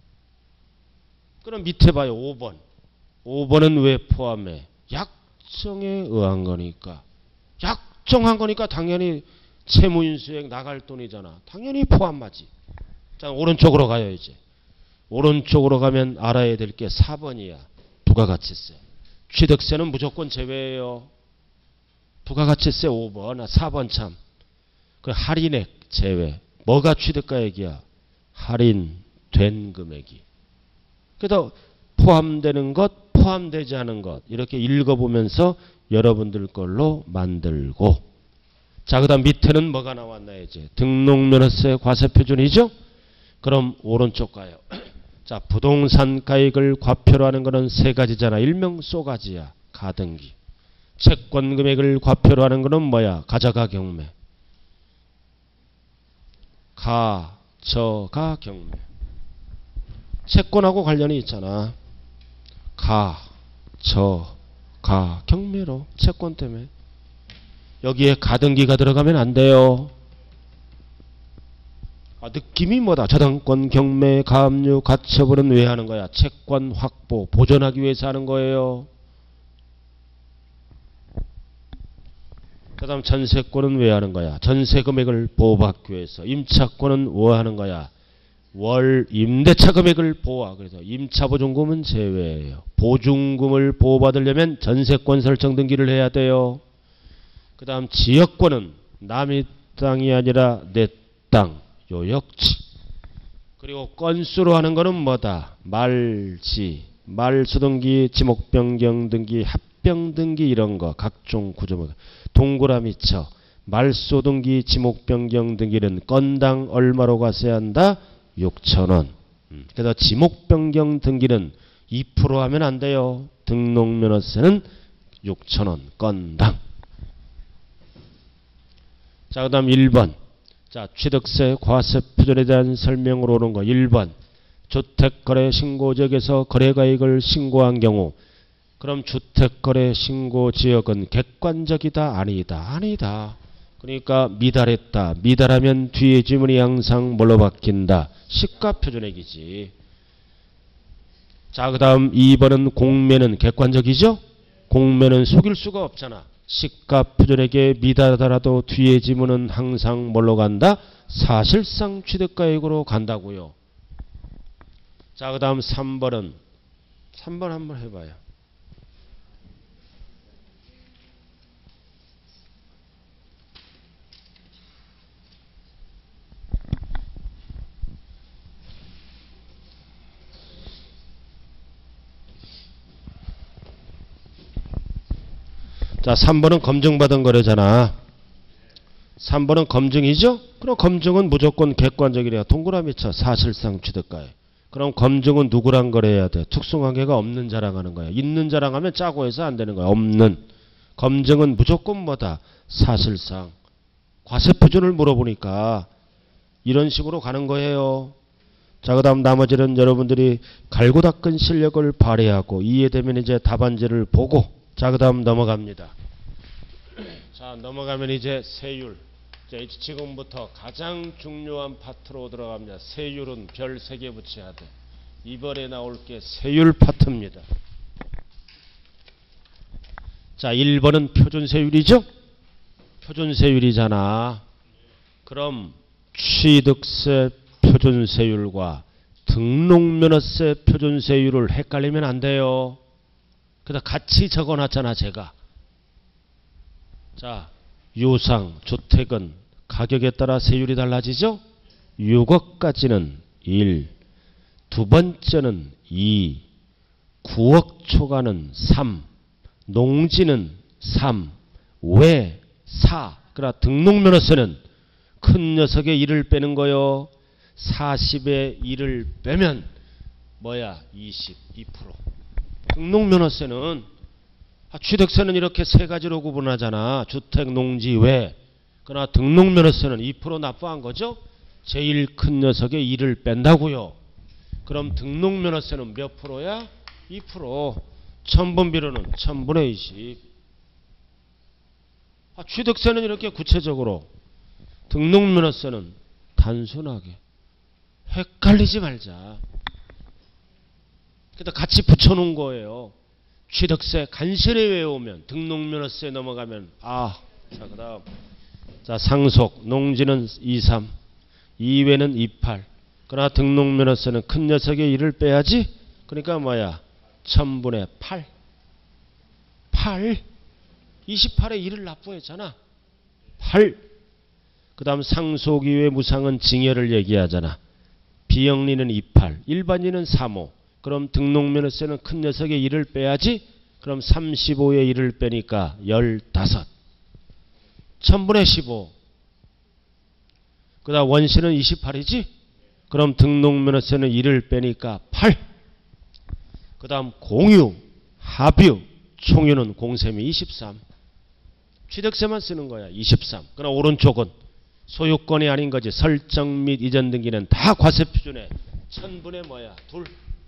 그럼 밑에 봐요. 5번. 5번은 왜 포함해? 약정에 의한 거니까. 약정한 거니까 당연히 채무인수액 나갈 돈이잖아. 당연히 포함하지. 자, 오른쪽으로 가요 이제. 오른쪽으로 가면 알아야 될 게 4번이야. 부가가치세. 취득세는 무조건 제외해요. 부가가치세 5번. 4번 참. 그 할인액 제외. 뭐가 취득가액이야? 할인된 금액이. 그래서 포함되는 것, 포함되지 않은 것 이렇게 읽어보면서 여러분들 걸로 만들고. 자, 그 다음 밑에는 뭐가 나왔나요? 이제 등록면허세 과세표준이죠. 그럼 오른쪽 가요. 자, 부동산 가액을 과표로 하는 거는 3가지잖아. 일명 쏘가지야. 가등기. 채권 금액을 과표로 하는 거는 뭐야? 가저가 경매. 가저가 경매. 채권하고 관련이 있잖아. 가저가 경매로 채권 때문에. 여기에 가등기가 들어가면 안 돼요. 느낌이 뭐다? 저당권, 경매, 가압류, 가처분은 왜 하는 거야? 채권 확보, 보존하기 위해서 하는 거예요. 그 다음 전세권은 왜 하는 거야? 전세 금액을 보호받기 위해서. 임차권은 뭐 하는 거야? 월 임대차 금액을 보호하. 그래서 임차보증금은 제외예요. 보증금을 보호받으려면 전세권 설정 등기를 해야 돼요. 그 다음 지역권은 남의 땅이 아니라 내 땅. 요역지. 그리고 건수로 하는 거는 뭐다? 말지, 말수등기, 지목변경 등기, 지목병 등기 이런 거 각종 구조물 동그라미 쳐 말소 등기 지목변경 등기는 건당 얼마로 갔어야 한다? 6,000원. 그래서 지목변경 등기는 2% 하면 안 돼요. 등록면허세는 6,000원 건당. 자, 그 다음 1번. 자, 취득세 과세 표준에 대한 설명으로 오는 거 1번. 주택거래 신고지역에서 거래가액을 신고한 경우 그럼 주택거래 신고지역은 객관적이다 아니다? 아니다. 그러니까 미달했다. 미달하면 뒤에 지문이 항상 뭘로 바뀐다? 시가표준액이지. 자, 그 다음 2번은 공매는 객관적이죠? 공매는 속일 수가 없잖아. 시가표준액에 미달하더라도 뒤에 지문은 항상 뭘로 간다? 사실상 취득가액으로 간다고요. 자, 그 다음 3번은 3번 한번 해봐요. 자, 3번은 검증받은 거래잖아. 3번은 검증이죠? 그럼 검증은 무조건 객관적이래야. 동그라미 쳐. 사실상 취득가액. 그럼 검증은 누구랑 거래해야 돼? 특수관계가 없는 자랑하는 거야. 있는 자랑하면 짜고 해서 안 되는 거야. 없는. 검증은 무조건 뭐다? 사실상. 과세표준을 물어보니까 이런 식으로 가는 거예요. 자, 그 다음 나머지는 여러분들이 갈고 닦은 실력을 발휘하고 이해되면 이제 답안지를 보고 자, 그 다음 넘어갑니다. 자, 넘어가면 이제 세율. 자, 지금부터 가장 중요한 파트로 들어갑니다. 세율은 별 3개 붙여야 돼. 이번에 나올 게 세율 파트입니다. 자, 1번은 표준세율이죠? 표준세율이잖아. 그럼 취득세 표준세율과 등록면허세 표준세율을 헷갈리면 안 돼요. 그래서 같이 적어놨잖아, 제가. 자, 유상, 주택은 가격에 따라 세율이 달라지죠? 6억까지는 1, 두 번째는 2, 9억 초과는 3, 농지는 3, 외 4. 그러나 등록면허세는 큰 녀석의 1을 빼는 거요. 40의 1을 빼면 뭐야? 22%. 등록면허세는 취득세는 이렇게 3가지로 구분하잖아. 주택, 농지, 외. 그러나 등록면허세는 2% 납부한 거죠. 제일 큰 녀석의 1을 뺀다고요. 그럼 등록면허세는 몇 프로야? 2%. 천분비로는 1000분의 20. 취득세는 이렇게 구체적으로, 등록면허세는 단순하게. 헷갈리지 말자. 그래서 같이 붙여놓은 거예요. 취득세 간신히 외우면 등록면허세 넘어가면 자, 그 다음 자, 상속 농지는 23, 이외는 28. 그러나 등록면허세는 큰 녀석의 1을 빼야지. 그러니까 뭐야? 1000분의 8. 8. 28의 1을 납부했잖아. 8. 그 다음 상속 이외 무상은 징여를 얘기하잖아. 비영리는 28, 일반인은 3호. 그럼 등록면허세는 큰 녀석의 1을 빼야지. 그럼 35의 1을 빼니까 15. 1000분의 15. 그 다음 원시는 28이지. 그럼 등록면허세는 1을 빼니까 8. 그 다음 공유, 합유, 총유는 공셈이 23. 취득세만 쓰는 거야. 23. 그러나 오른쪽은 소유권이 아닌 거지. 설정 및 이전 등기는 다 과세표준에 1000분의 뭐야? 2.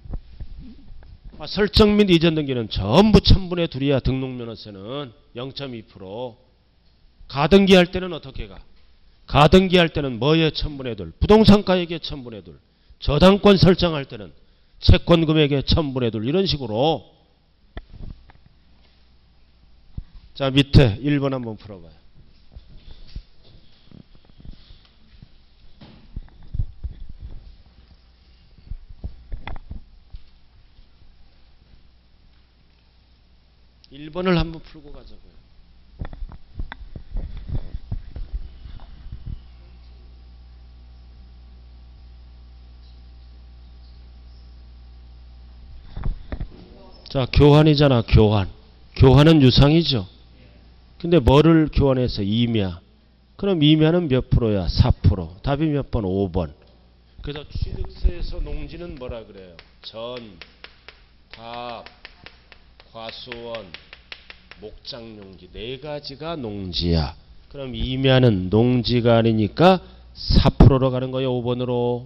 설정 및 이전 등기는 전부 1000분의 2이야. 등록면허세는 0.2%. 가등기할 때는 어떻게 가? 가등기할 때는 뭐에 1000분의 2? 부동산가액에 1000분의 2. 저당권 설정할 때는 채권 금액에 1000분의 2. 이런 식으로. 자, 밑에 1번 한번 풀어봐요. (1번을) 한번 풀고 가자고요. 자, 교환이잖아. 교환. 교환은 유상이죠. 근데 뭐를 교환해서? 임야. 그럼 임야는 몇 프로야? 4%. 답이 몇 번? 5번. 그래서 취득세에서 농지는 뭐라 그래요? 전, 답, 과수원, 목장용지 네 가지가 농지야. 그럼 임야는 농지가 아니니까 4%로 가는 거예요. 5번으로.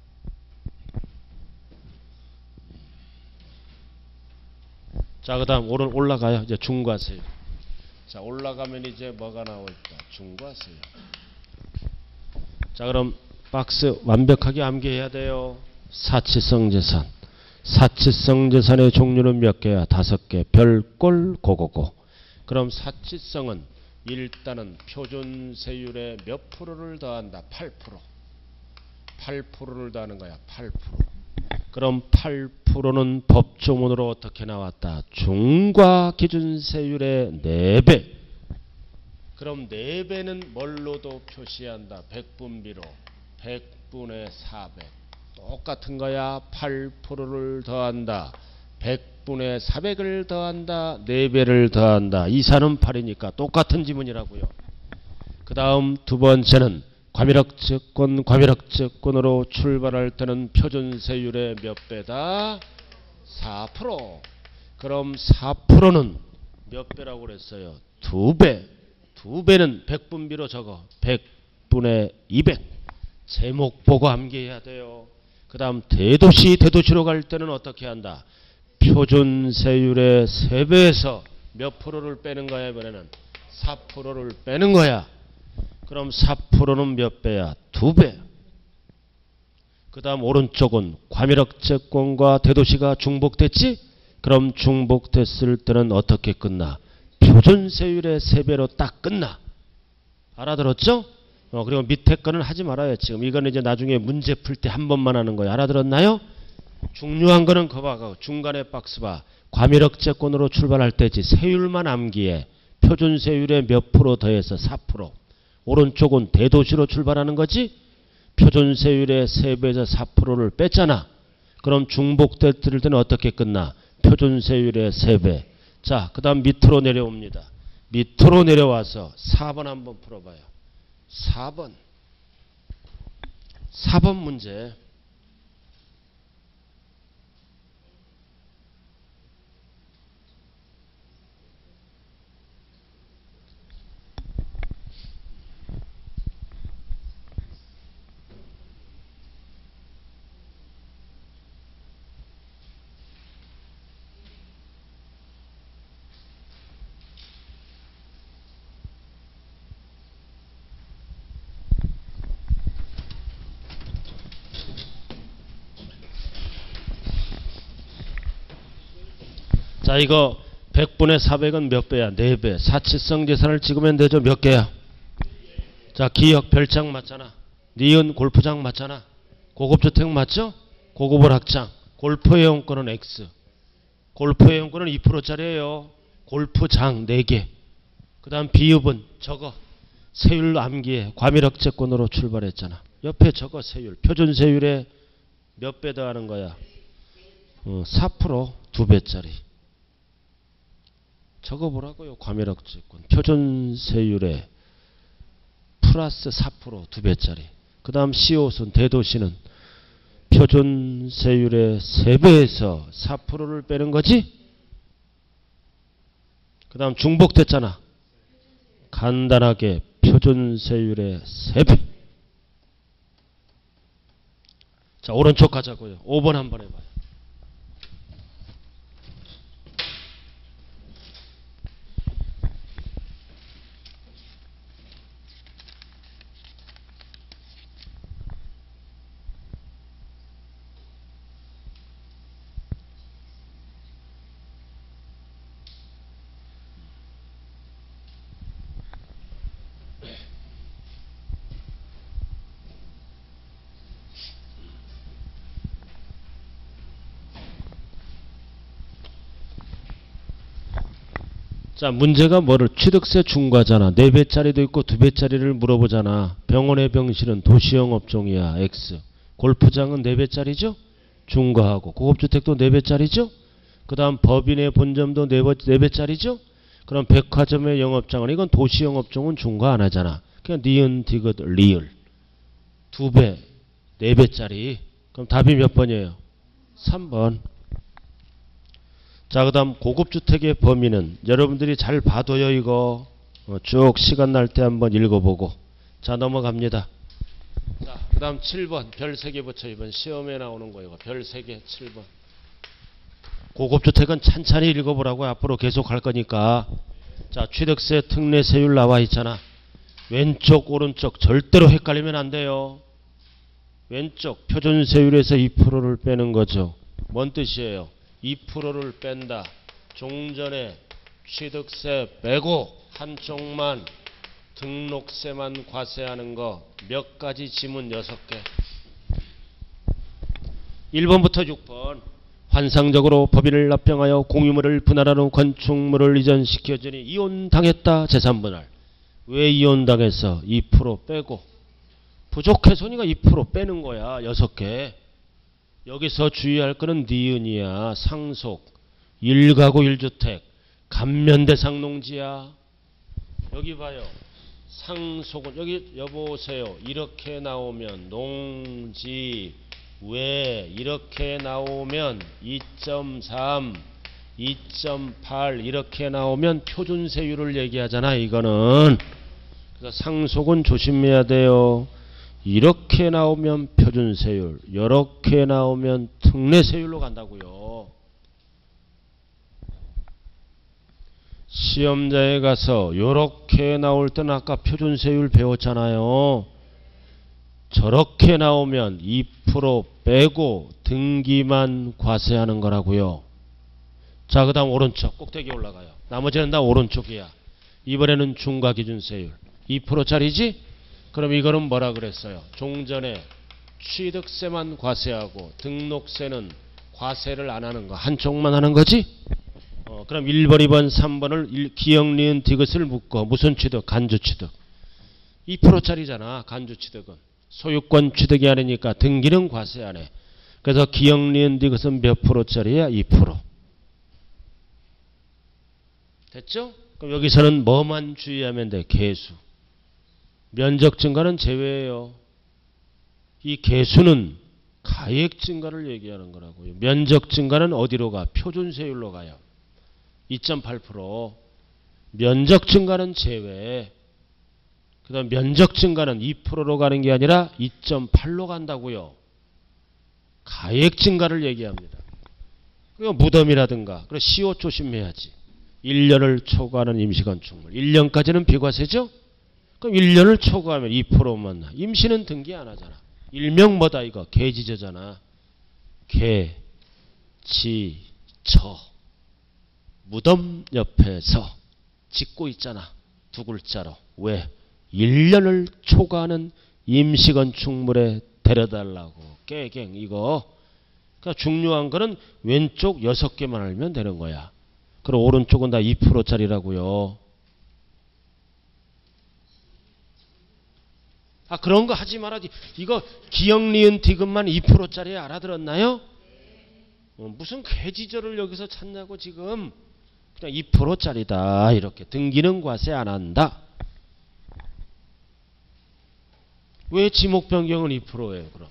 자, 그 다음 오른 올라가요. 이제 중과세요. 자, 올라가면 이제 뭐가 나올까? 중과세요. 자, 그럼 박스 완벽하게 암기해야 돼요. 사치성 재산. 사치성 재산의 종류는 몇 개야? 5개. 별꼴 고고고. 그럼 사치성은 일단은 표준세율의 몇 프로를 더한다? 8%. 8%를 더하는 거야. 8%. 그럼 8%는 법조문으로 어떻게 나왔다? 중과 기준세율의 4배. 그럼 4배는 뭘로도 표시한다? 백분비로. 100분의 400. 똑같은 거야. 8%를 더한다. 100분의 400을 더한다. 4배를 더한다. 2사는 8이니까 똑같은 지문이라고요. 그 다음 두 번째는 과밀학채권으로 출발할 때는 표준세율의 몇 배다? 4%. 그럼 4%는 몇 배라고 그랬어요? 2배. 2배는 백분비로 적어. 100분의 200. 제목 보고 암기해야 돼요. 그 다음 대도시로 갈 때는 어떻게 한다? 표준세율의 3배에서 몇 프로를 빼는 거야? 이번에는 4%를 빼는 거야. 그럼 4%는 몇 배야? 2배. 그 다음 오른쪽은 과밀학채권과 대도시가 중복됐지? 그럼 중복됐을 때는 어떻게 끝나? 표준세율의 3배로 딱 끝나. 알아들었죠? 그리고 밑에 거는 하지 말아요. 지금 이거는 이제 나중에 문제 풀 때 한 번만 하는 거예요. 알아들었나요? 중요한 거는 거 봐. 중간에 박스 봐. 과밀학채권으로 출발할 때지. 세율만 암기해. 표준세율의 몇 프로 더해서 4%. 오른쪽은 대도시로 출발하는 거지. 표준세율의 3배에서 4%를 뺐잖아. 그럼 중복될 때는 어떻게 끝나? 표준세율의 3배. 자, 그 다음 밑으로 내려옵니다. 밑으로 내려와서 4번 한번 풀어봐요. 4번 문제. 자, 이거 100분의 400은 몇 배야? 4배. 사치성 재산을 찍으면 되죠? 몇 개야? 자, 기역 별장 맞잖아. 니은 골프장 맞잖아. 고급주택 맞죠? 고급을 확장. 골프 회원권은 X. 골프 회원권은 2%짜리예요. 골프장 4개. 그 다음 비읍은 적어. 세율 암기해. 과밀학채권으로 출발했잖아. 옆에 적어 세율. 표준세율에 몇 배 더하는 거야? 4% 2배짜리. 적어보라고요. 과밀학채권. 표준세율에 플러스 4% 2배짜리. 그 다음 시옷은 대도시는 표준세율의 3배에서 4%를 빼는 거지. 그 다음 중복됐잖아. 간단하게 표준세율의 3배. 자, 오른쪽 가자고요. 5번 한번 해봐요. 자, 문제가 뭐를? 취득세 중과잖아. 4배짜리도 있고 2배짜리를 물어보잖아. 병원의 병실은 도시영업종이야. X. 골프장은 4배짜리죠? 중과하고. 고급주택도 4배짜리죠? 그 다음 법인의 본점도 4배짜리죠? 그럼 백화점의 영업장은 이건 도시 영업종은 중과 안 하잖아. 그냥 니은, 디귿, 리을. 2배, 4배짜리. 그럼 답이 몇 번이에요? 3번. 자, 그 다음 고급주택의 범위는 여러분들이 잘 봐둬요 이거. 쭉 시간 날 때 한번 읽어보고. 자, 넘어갑니다. 자, 그 다음 7번 별 3개 붙여. 이번 시험에 나오는 거예요. 별 3개 7번. 고급주택은 찬찬히 읽어보라고. 앞으로 계속 할 거니까. 자, 취득세 특례세율 나와 있잖아. 왼쪽 오른쪽 절대로 헷갈리면 안 돼요. 왼쪽 표준세율에서 2%를 빼는 거죠. 뭔 뜻이에요? 2%를 뺀다. 종전에 취득세 빼고 한쪽만 등록세만 과세하는 거 몇 가지 지문 6개. 1번부터 6번. 환상적으로 법인을 납병하여 공유물을 분할한 후 건축물을 이전시켜주니 이혼당했다. 재산분할. 왜 이혼당했어? 2% 빼고. 부족해서니까 2% 빼는 거야. 6개. 여기서 주의할 거는 니은이야. 상속. 1가구 1주택. 감면대상 농지야. 여기 봐요. 상속은 여기 여보세요. 이렇게 나오면 농지 왜 이렇게 나오면 2.3 2.8 이렇게 나오면 표준세율을 얘기하잖아. 이거는. 그래서 상속은 조심해야 돼요. 이렇게 나오면 표준세율, 이렇게 나오면 특례세율로 간다고요. 시험자에 가서 이렇게 나올 때는 아까 표준세율 배웠잖아요. 저렇게 나오면 2% 빼고 등기만 과세하는 거라고요. 자, 그 다음 오른쪽 꼭대기 올라가요. 나머지는 다 오른쪽이야. 이번에는 중과기준세율 2%짜리지? 그럼 이거는 뭐라 그랬어요? 종전에 취득세만 과세하고 등록세는 과세를 안 하는 거. 한쪽만 하는 거지? 그럼 1번, 2번, 3번을 기역, 니은, 디귿을 묶어. 무슨 취득? 간주취득. 2%짜리잖아. 간주취득은. 소유권 취득이 아니니까 등기는 과세 안 해. 그래서 기역, 니은, 디귿은 몇 프로짜리야? 2%. 됐죠? 그럼 여기서는 뭐만 주의하면 돼? 개수. 면적 증가는 제외예요. 이 개수는 가액 증가를 얘기하는 거라고요. 면적 증가는 어디로 가? 표준세율로 가요. 2.8%. 면적 증가는 제외. 그 다음 면적 증가는 2%로 가는 게 아니라 2.8로 간다고요. 가액 증가를 얘기합니다. 그리고 무덤이라든가. 그리고 시효 조심해야지. 1년을 초과하는 임시건축물. 1년까지는 비과세죠? 그럼 1년을 초과하면 2%만 나. 임시는 등기 안 하잖아. 일명 뭐다 이거? 개지저잖아. 개, 지, 저. 무덤 옆에서 짓고 있잖아. 2글자로. 왜? 1년을 초과하는 임시건축물에 데려달라고. 깨갱 이거. 그러니까 중요한 거는 왼쪽 6개만 알면 되는 거야. 그럼 오른쪽은 다 2%짜리라고요. 아, 그런 거 하지 말아야지. 이거 기역, 니은, 디귿만 2%짜리 알아들었나요? 무슨 개지절을 여기서 찾냐고 지금. 그냥 2%짜리다. 이렇게. 등기는 과세 안 한다. 왜 지목 변경은 2%예요, 그럼?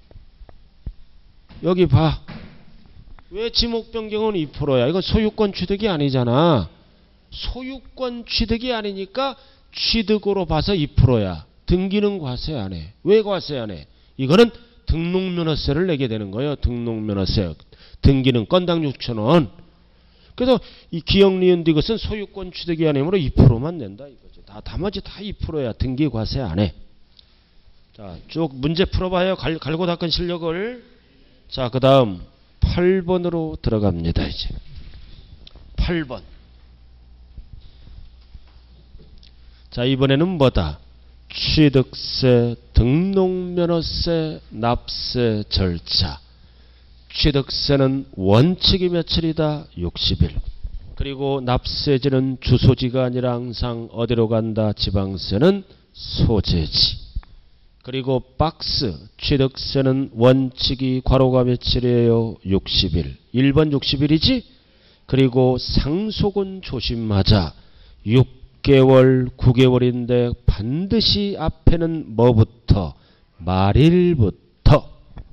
여기 봐. 왜 지목 변경은 2%야? 이건 소유권 취득이 아니잖아. 소유권 취득이 아니니까 취득으로 봐서 2%야. 등기는 과세 안 해. 왜 과세 안 해? 이거는 등록면허세를 내게 되는 거예요. 등록면허세. 등기는 건당 6,000원. 그래서 이 기역, 니은, 디귿은 소유권 취득이 아니므로 2%만 낸다 이거죠. 나머지 다 2%야. 등기 과세 안 해. 자, 쭉 문제 풀어봐요. 갈고 닦은 실력을. 자, 그 다음 8번으로 들어갑니다. 이제 8번. 자, 이번에는 뭐다? 취득세, 등록면허세, 납세 절차. 취득세는 원칙이 며칠이다? 60일. 그리고 납세지는 주소지가 아니라 항상 어디로 간다? 지방세는 소재지. 그리고 박스 취득세는 원칙이 괄호가 며칠이에요? 60일. 1번 60일이지? 그리고 상속은 조심하자. 6개월, 9개월인데 반드시 앞에는 뭐부터? 말일부터.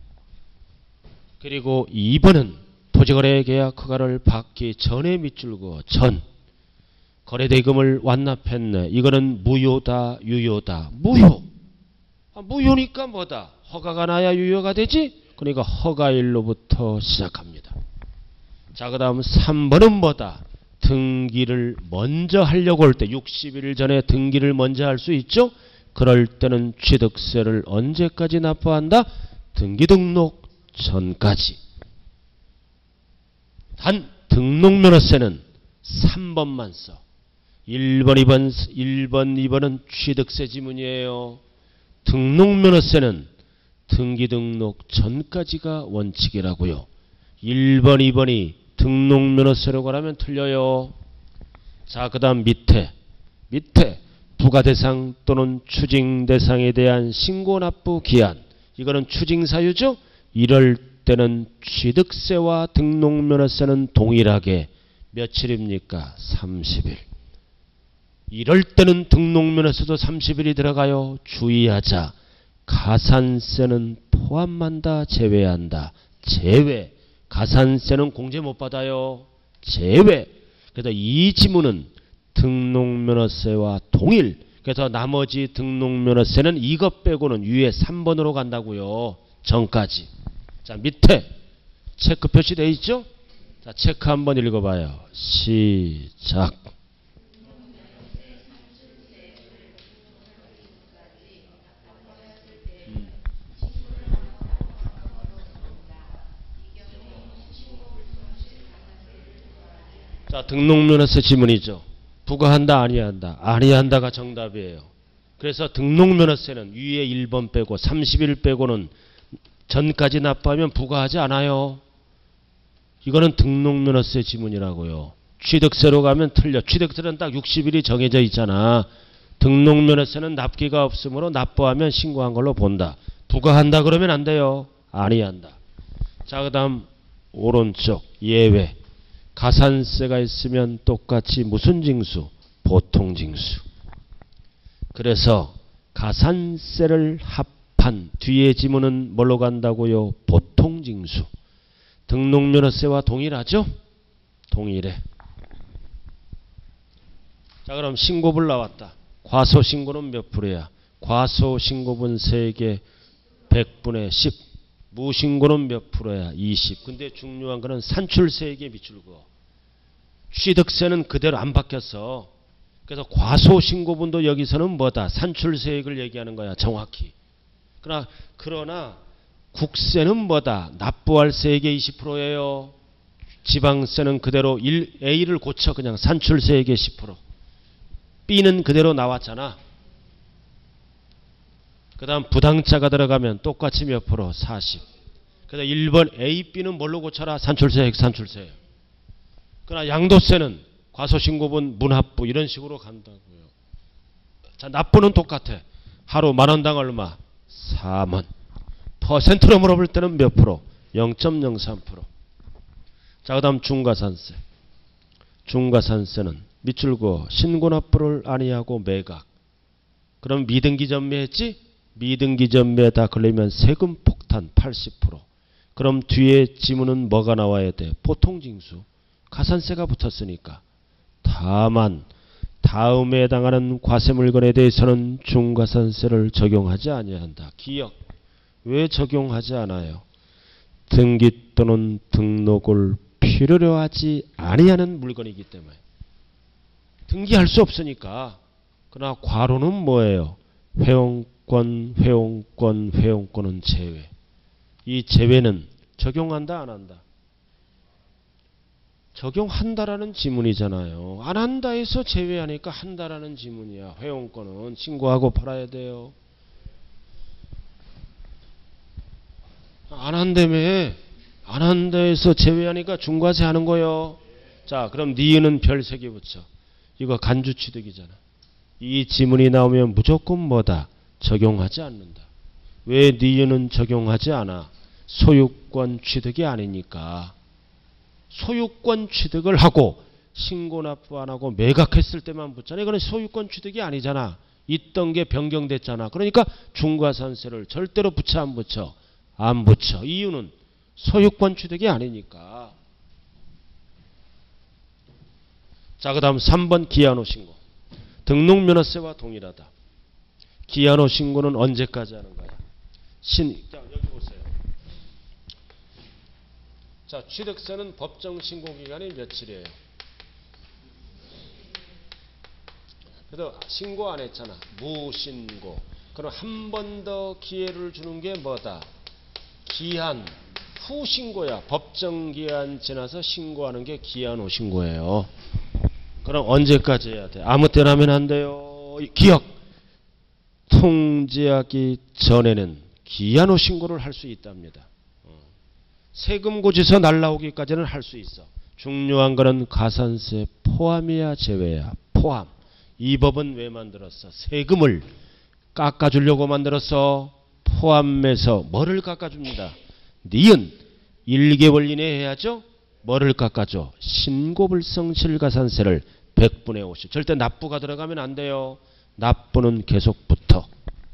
그리고 2번은 토지거래 계약 허가를 받기 전에 밑줄고 전. 거래대금을 완납했네. 이거는 무효다, 유효다. 무효. 무효니까 뭐다? 허가가 나야 유효가 되지? 그러니까 허가일로부터 시작합니다. 자, 그 다음 3번은 뭐다? 등기를 먼저 하려고 할 때 60일 전에 등기를 먼저 할 수 있죠? 그럴 때는 취득세를 언제까지 납부한다? 등기 등록 전까지. 단 등록면허세는 3번만 써. 1번, 2번은 취득세 지문이에요. 등록면허세는 등기 등록 전까지가 원칙이라고요. 1번, 2번이 등록면허세로 가라면 틀려요. 자, 그 다음 밑에 부가대상 또는 추징대상에 대한 신고납부 기한. 이거는 추징사유죠. 이럴 때는 취득세와 등록면허세는 동일하게 며칠입니까? 30일. 이럴 때는 등록면허세도 30일이 들어가요. 주의하자. 가산세는 포함한다, 제외한다. 제외. 가산세는 공제 못 받아요. 제외. 그래서 이 지문은 등록면허세와 동일. 그래서 나머지 등록면허세는 이것 빼고는 위에 3번으로 간다고요. 전까지. 자, 밑에 체크 표시되어 있죠? 자, 체크 한번 읽어봐요. 시작. 자, 등록면허세 지문이죠. 부과한다, 아니한다. 아니한다가 정답이에요. 그래서 등록면허세는 위에 1번 빼고 30일 빼고는 전까지 납부하면 부과하지 않아요. 이거는 등록면허세 지문이라고요. 취득세로 가면 틀려. 취득세는 딱 60일이 정해져 있잖아. 등록면허세는 납기가 없으므로 납부하면 신고한 걸로 본다. 부과한다 그러면 안 돼요. 아니한다. 자, 그 다음 오른쪽 예외. 가산세가 있으면 똑같이 무슨 징수? 보통징수. 그래서 가산세를 합한 뒤에 지문은 뭘로 간다고요? 보통징수. 등록면허세와 동일하죠? 동일해. 자, 그럼 신고분 나왔다. 과소신고는 몇 프로야? 과소신고분 3개 100분의 10. 무신고는 몇 프로야? 20. 근데 중요한 거는 산출세액에 밑줄고 취득세는 그대로 안 바뀌었어. 그래서 과소신고분도 여기서는 뭐다? 산출세액을 얘기하는 거야. 정확히. 그러나 국세는 뭐다? 납부할 세액의 20%예요. 지방세는 그대로 A를 고쳐 그냥 산출세액의 10%. B는 그대로 나왔잖아. 그 다음 부당자가 들어가면 똑같이 몇 프로? 40. 그래서 1번 A, B는 뭘로 고쳐라? 산출세액, 산출세액. 그러나 양도세는 과소신고분, 문합부 이런 식으로 간다고요. 자, 납부는 똑같아. 하루 만원당 얼마? 4만. 퍼센트로 물어볼 때는 몇 프로? 0.03%. 자, 그 다음 중과산세. 중과산세는 밑줄고 신고납부를 아니하고 매각. 그럼 미등기 전매했지? 미등기 전매에다 걸리면 세금 폭탄 80%. 그럼 뒤에 지문은 뭐가 나와야 돼? 보통징수. 가산세가 붙었으니까. 다만 다음에 해당하는 과세물건에 대해서는 중과산세를 적용하지 아니한다. 기억. 왜 적용하지 않아요? 등기 또는 등록을 필요로 하지 아니하는 물건이기 때문에. 등기할 수 없으니까. 그러나 과로는 뭐예요? 회원권은 제외. 이 제외는 적용한다 안 한다? 적용한다라는 지문이잖아요. 안 한다 해서 제외하니까 한다라는 지문이야. 회원권은 신고하고 팔아야 돼요. 안 한다며. 안 한다 해서 제외하니까 중과세 하는 거요. 자, 그럼 니은은 별 3개 붙여. 이거 간주취득이잖아. 이 지문이 나오면 무조건 뭐다? 적용하지 않는다. 왜 니은은 적용하지 않아? 소유권 취득이 아니니까. 소유권 취득을 하고 신고 납부 안 하고 매각했을 때만 붙잖아. 이거는 소유권 취득이 아니잖아. 있던 게 변경됐잖아. 그러니까 중과산세를 절대로 붙여 안 붙여? 안 붙여. 이유는 소유권 취득이 아니니까. 자, 그 다음 3번 기한후 신고. 등록면허세와 동일하다. 기한후 신고는 언제까지 하는 거야? 자, 여기 보세요. 자, 취득세는 법정 신고 기간이 며칠이에요? 그래도 신고 안 했잖아. 무신고. 그럼 한 번 더 기회를 주는 게 뭐다? 기한 후 신고야. 법정 기한 지나서 신고하는 게 기한 후 신고예요. 그럼 언제까지 해야 돼? 아무 때나 하면 안 돼요. 기억. 통지하기 전에는 기한 후 신고를 할 수 있답니다. 세금 고지서 날라오기까지는 할 수 있어. 중요한 거는 가산세 포함이야 제외야. 포함. 이 법은 왜 만들었어? 세금을 깎아주려고 만들었어. 포함해서 뭐를 깎아줍니다. 니은 1개월 이내에 해야죠. 뭐를 깎아줘? 신고불성 실가산세를 100분의 50. 절대 납부가 들어가면 안 돼요. 납부는 계속 붙어.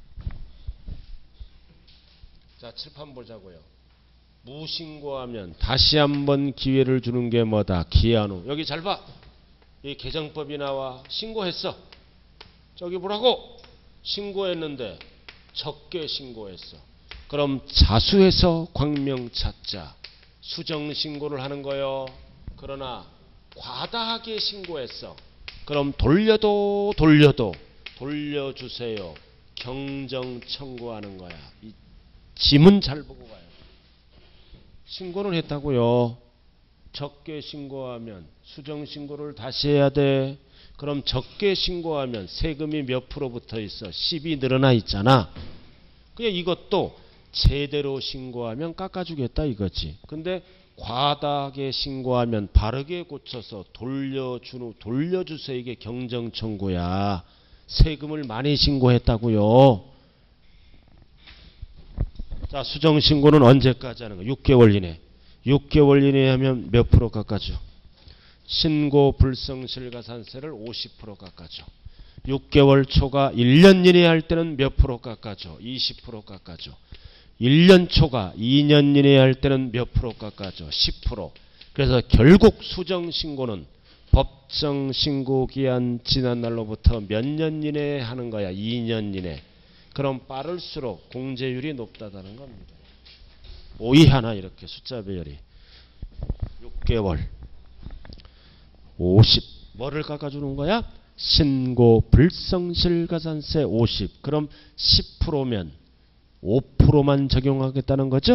자, 칠판 보자고요. 무신고하면 다시 한번 기회를 주는 게 뭐다? 기한 후. 여기 잘 봐. 이 개정법이 나와. 신고했어. 저기 보라고. 신고했는데 적게 신고했어. 그럼 자수해서 광명 찾자. 수정신고를 하는 거요. 그러나 과다하게 신고했어. 그럼 돌려주세요. 경정 청구하는 거야. 이 지문 잘 보고 가요. 신고는 했다고요. 적게 신고하면 수정신고를 다시 해야 돼. 그럼 적게 신고하면 세금이 몇 프로 붙어 있어? 10이 늘어나 있잖아. 그냥 이것도 제대로 신고하면 깎아주겠다 이거지. 근데 과다하게 신고하면 바르게 고쳐서 돌려주세요. 이게 경정 청구야. 세금을 많이 신고했다고요. 자, 수정신고는 언제까지 하는 거? 6개월 이내. 6개월 이내에 하면 몇 프로 깎아줘? 신고 불성실가산세를 50% 깎아줘. 6개월 초과 1년 이내 할 때는 몇 프로 깎아줘? 20% 깎아줘. 1년 초과 2년 이내 할 때는 몇 프로 깎아줘? 10%. 그래서 결국 수정신고는 법정 신고기한 지난 날로부터 몇 년 이내에 하는 거야? 2년 이내. 그럼 빠를수록 공제율이 높다는 겁니다. 5이 하나 이렇게 숫자 배열이 6개월 50 뭐를 깎아주는 거야? 신고 불성실가산세 50. 그럼 10%면 5%만 적용하겠다는 거죠?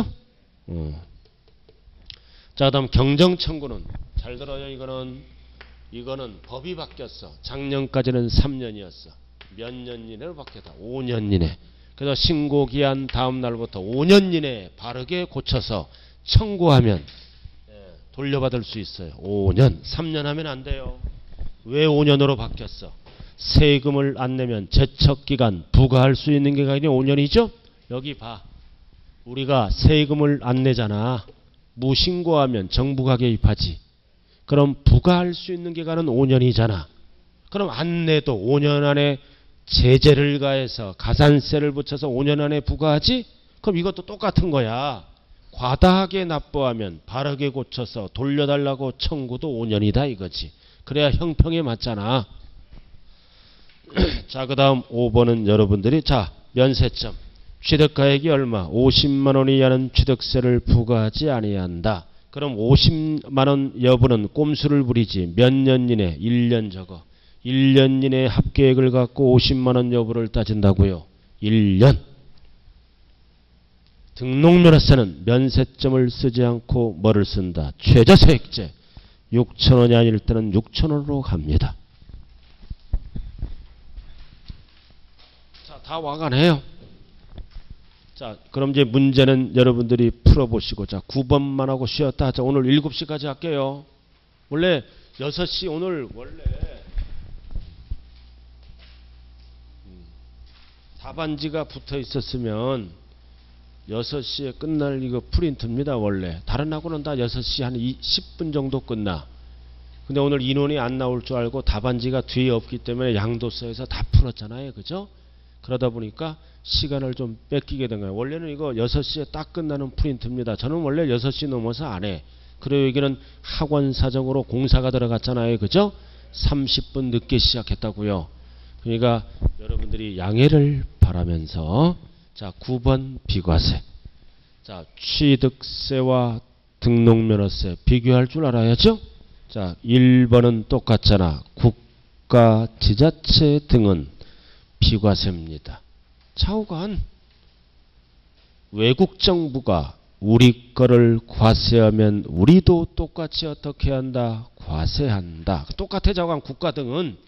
자, 다음 경정청구는 잘 들어요. 이거는 법이 바뀌었어. 작년까지는 3년이었어. 몇 년 이내로 바뀌었다. 5년 이내. 그래서 신고기한 다음 날부터 5년 이내에 바르게 고쳐서 청구하면 돌려받을 수 있어요. 5년. 3년 하면 안 돼요. 왜 5년으로 바뀌었어? 세금을 안 내면 제척기간 부과할 수 있는 기간이 5년이죠? 여기 봐. 우리가 세금을 안 내잖아. 무신고하면 정부가 개입하지. 그럼 부과할 수 있는 기간은 5년이잖아. 그럼 안 내도 5년 안에 제재를 가해서 가산세를 붙여서 5년 안에 부과하지? 그럼 이것도 똑같은 거야. 과다하게 납부하면 바르게 고쳐서 돌려달라고 청구도 5년이다 이거지. 그래야 형평에 맞잖아. 자, 그 다음 5번은 여러분들이 자 면세점. 취득가액이 얼마? 50만원 이하는 취득세를 부과하지 아니한다. 그럼 50만원 여부는 꼼수를 부리지. 몇 년 이내? 1년 적어. 1년 이내 합계액을 갖고 50만원 여부를 따진다고요. 1년. 등록면허세는 면세점을 쓰지 않고 뭐를 쓴다? 최저세액제. 6,000원이 아닐 때는 6,000원으로 갑니다. 자, 다 와가네요. 자, 그럼 이제 문제는 여러분들이 풀어보시고, 자, 9번만 하고 쉬었다. 자, 오늘 7시까지 할게요. 원래 6시 오늘 원래 답안지가 붙어 있었으면 6시에 끝날 이거 프린트입니다. 원래 다른 학원은 다 6시 한 10분 정도 끝나. 근데 오늘 인원이 안 나올 줄 알고 답안지가 뒤에 없기 때문에 양도서에서 다 풀었잖아요. 그죠? 그러다 보니까 시간을 좀 뺏기게 된 거예요. 원래는 이거 6시에 딱 끝나는 프린트입니다. 저는 원래 6시 넘어서 안 해. 그리고 여기는 학원 사정으로 공사가 들어갔잖아요. 그죠? 30분 늦게 시작했다고요. 그러니까 여러분들이 양해를 바라면서 자 9번 비과세. 자 취득세와 등록면허세 비교할 줄 알아야죠. 자 1번은 똑같잖아. 국가 지자체 등은 비과세입니다. 차후간 외국 정부가 우리 거를 과세하면 우리도 똑같이 어떻게 한다? 과세한다. 똑같아. 차후간 국가 등은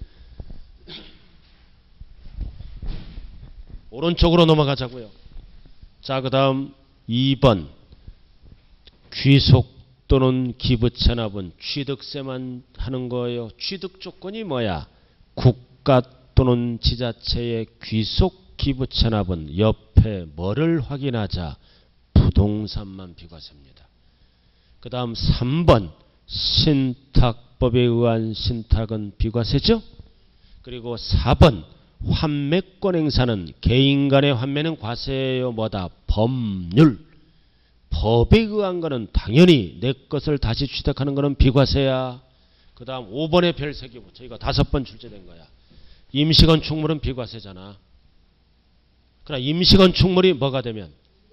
오른쪽으로 넘어가자고요. 자, 그 다음 2번 귀속 또는 기부채납은 취득세만 하는 거예요. 취득 조건이 뭐야? 국가 또는 지자체의 귀속 기부채납은 옆에 뭐를 확인하자? 부동산만 비과세입니다. 그 다음 3번 신탁법에 의한 신탁은 비과세죠. 그리고 4번 환매권 행사는 개인 간의 환매는 과세예요. 뭐다? 법률. 법에 의한 거는 당연히 내 것을 다시 취득하는 거는 비과세야. 그 다음 5번의 별세기 붙여. 이거 5번 출제된 거야. 임시건축물은 비과세잖아. 그러나 임시건축물이 뭐가 되면?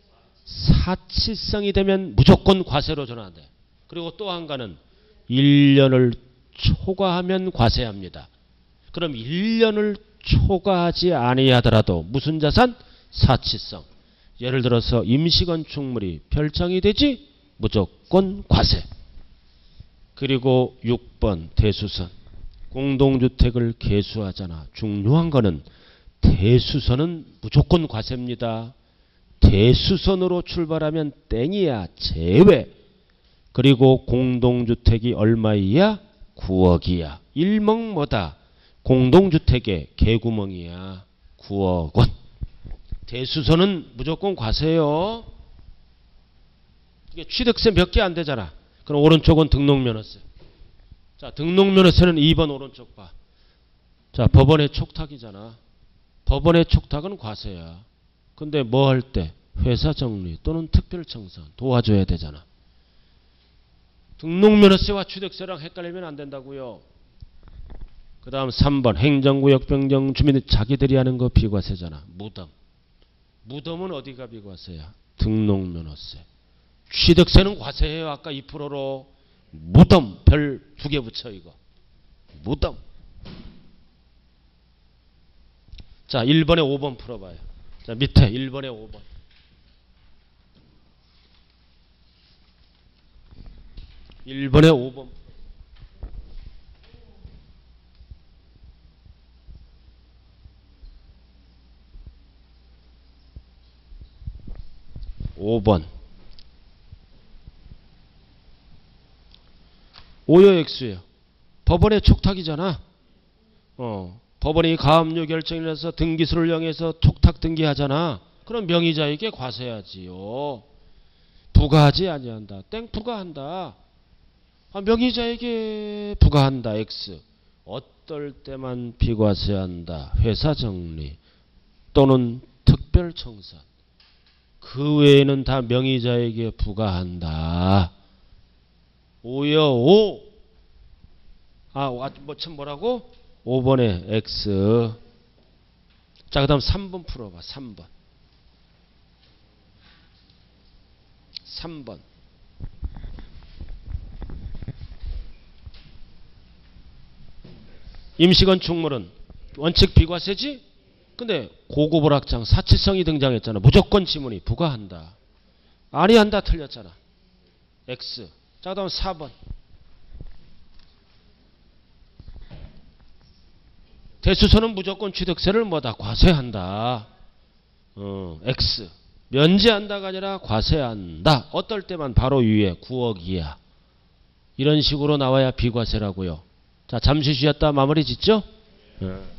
사치성이 되면 무조건 과세로 전환돼. 그리고 또 한 가는 1년을 초과하면 과세합니다. 그럼 1년을 초과하지 아니하더라도 무슨 자산? 사치성. 예를 들어서 임시건축물이 별장이 되지? 무조건 과세. 그리고 6번 대수선. 공동주택을 개수하잖아. 중요한 거는 대수선은 무조건 과세입니다. 대수선으로 출발하면 땡이야. 제외. 그리고 공동주택이 얼마이야? 9억이야. 일명 뭐다? 공동주택의 개구멍이야. 9억 원. 대수선은 무조건 과세요. 이게 취득세 몇 개 안 되잖아. 그럼 오른쪽은 등록면허세. 자, 등록면허세는 2번 오른쪽 봐. 자, 법원의 촉탁이잖아. 법원의 촉탁은 과세야. 근데 뭐 할 때? 회사 정리 또는 특별청산 도와줘야 되잖아. 등록면허세와 취득세랑 헷갈리면 안 된다고요. 그 다음 3번 행정구역 변경 주민들 자기들이 하는 거 비과세잖아. 무덤. 무덤은 어디가 비과세야? 등록면허세. 취득세는 과세예요. 아까 2%로. 무덤 별 2개 붙여 이거. 무덤. 자 1번에 5번 풀어봐요. 자 밑에 1번에 5번. 1번에 5번. 5번. 오여액수예요. 법원의 촉탁이잖아. 법원이 가압류 결정을 내서 등기소를 이용해서 촉탁 등기하잖아. 그럼 명의자에게 과세하지요. 부과하지 아니한다. 땡 부과한다. 명의자에게 부과한다. X. 어떨 때만 비과세한다. 회사 정리 또는 특별청산. 그 외에는 다 명의자에게 부과한다. 5여 5. 뭐라고? 5번에 X. 자, 그 다음 3번 풀어봐. 3번. 3번. 임시건축물은 원칙 비과세지? 근데 고급 오락장 사치성이 등장했잖아. 무조건 지문이 부과한다. 아니한다 틀렸잖아. X. 자, 그 다음 4번. 대수선은 무조건 취득세를 뭐다? 과세한다. X. 면제한다가 아니라 과세한다. 어떨 때만 바로 위에 9억이야. 이런 식으로 나와야 비과세라고요. 자, 잠시 쉬었다 마무리 짓죠?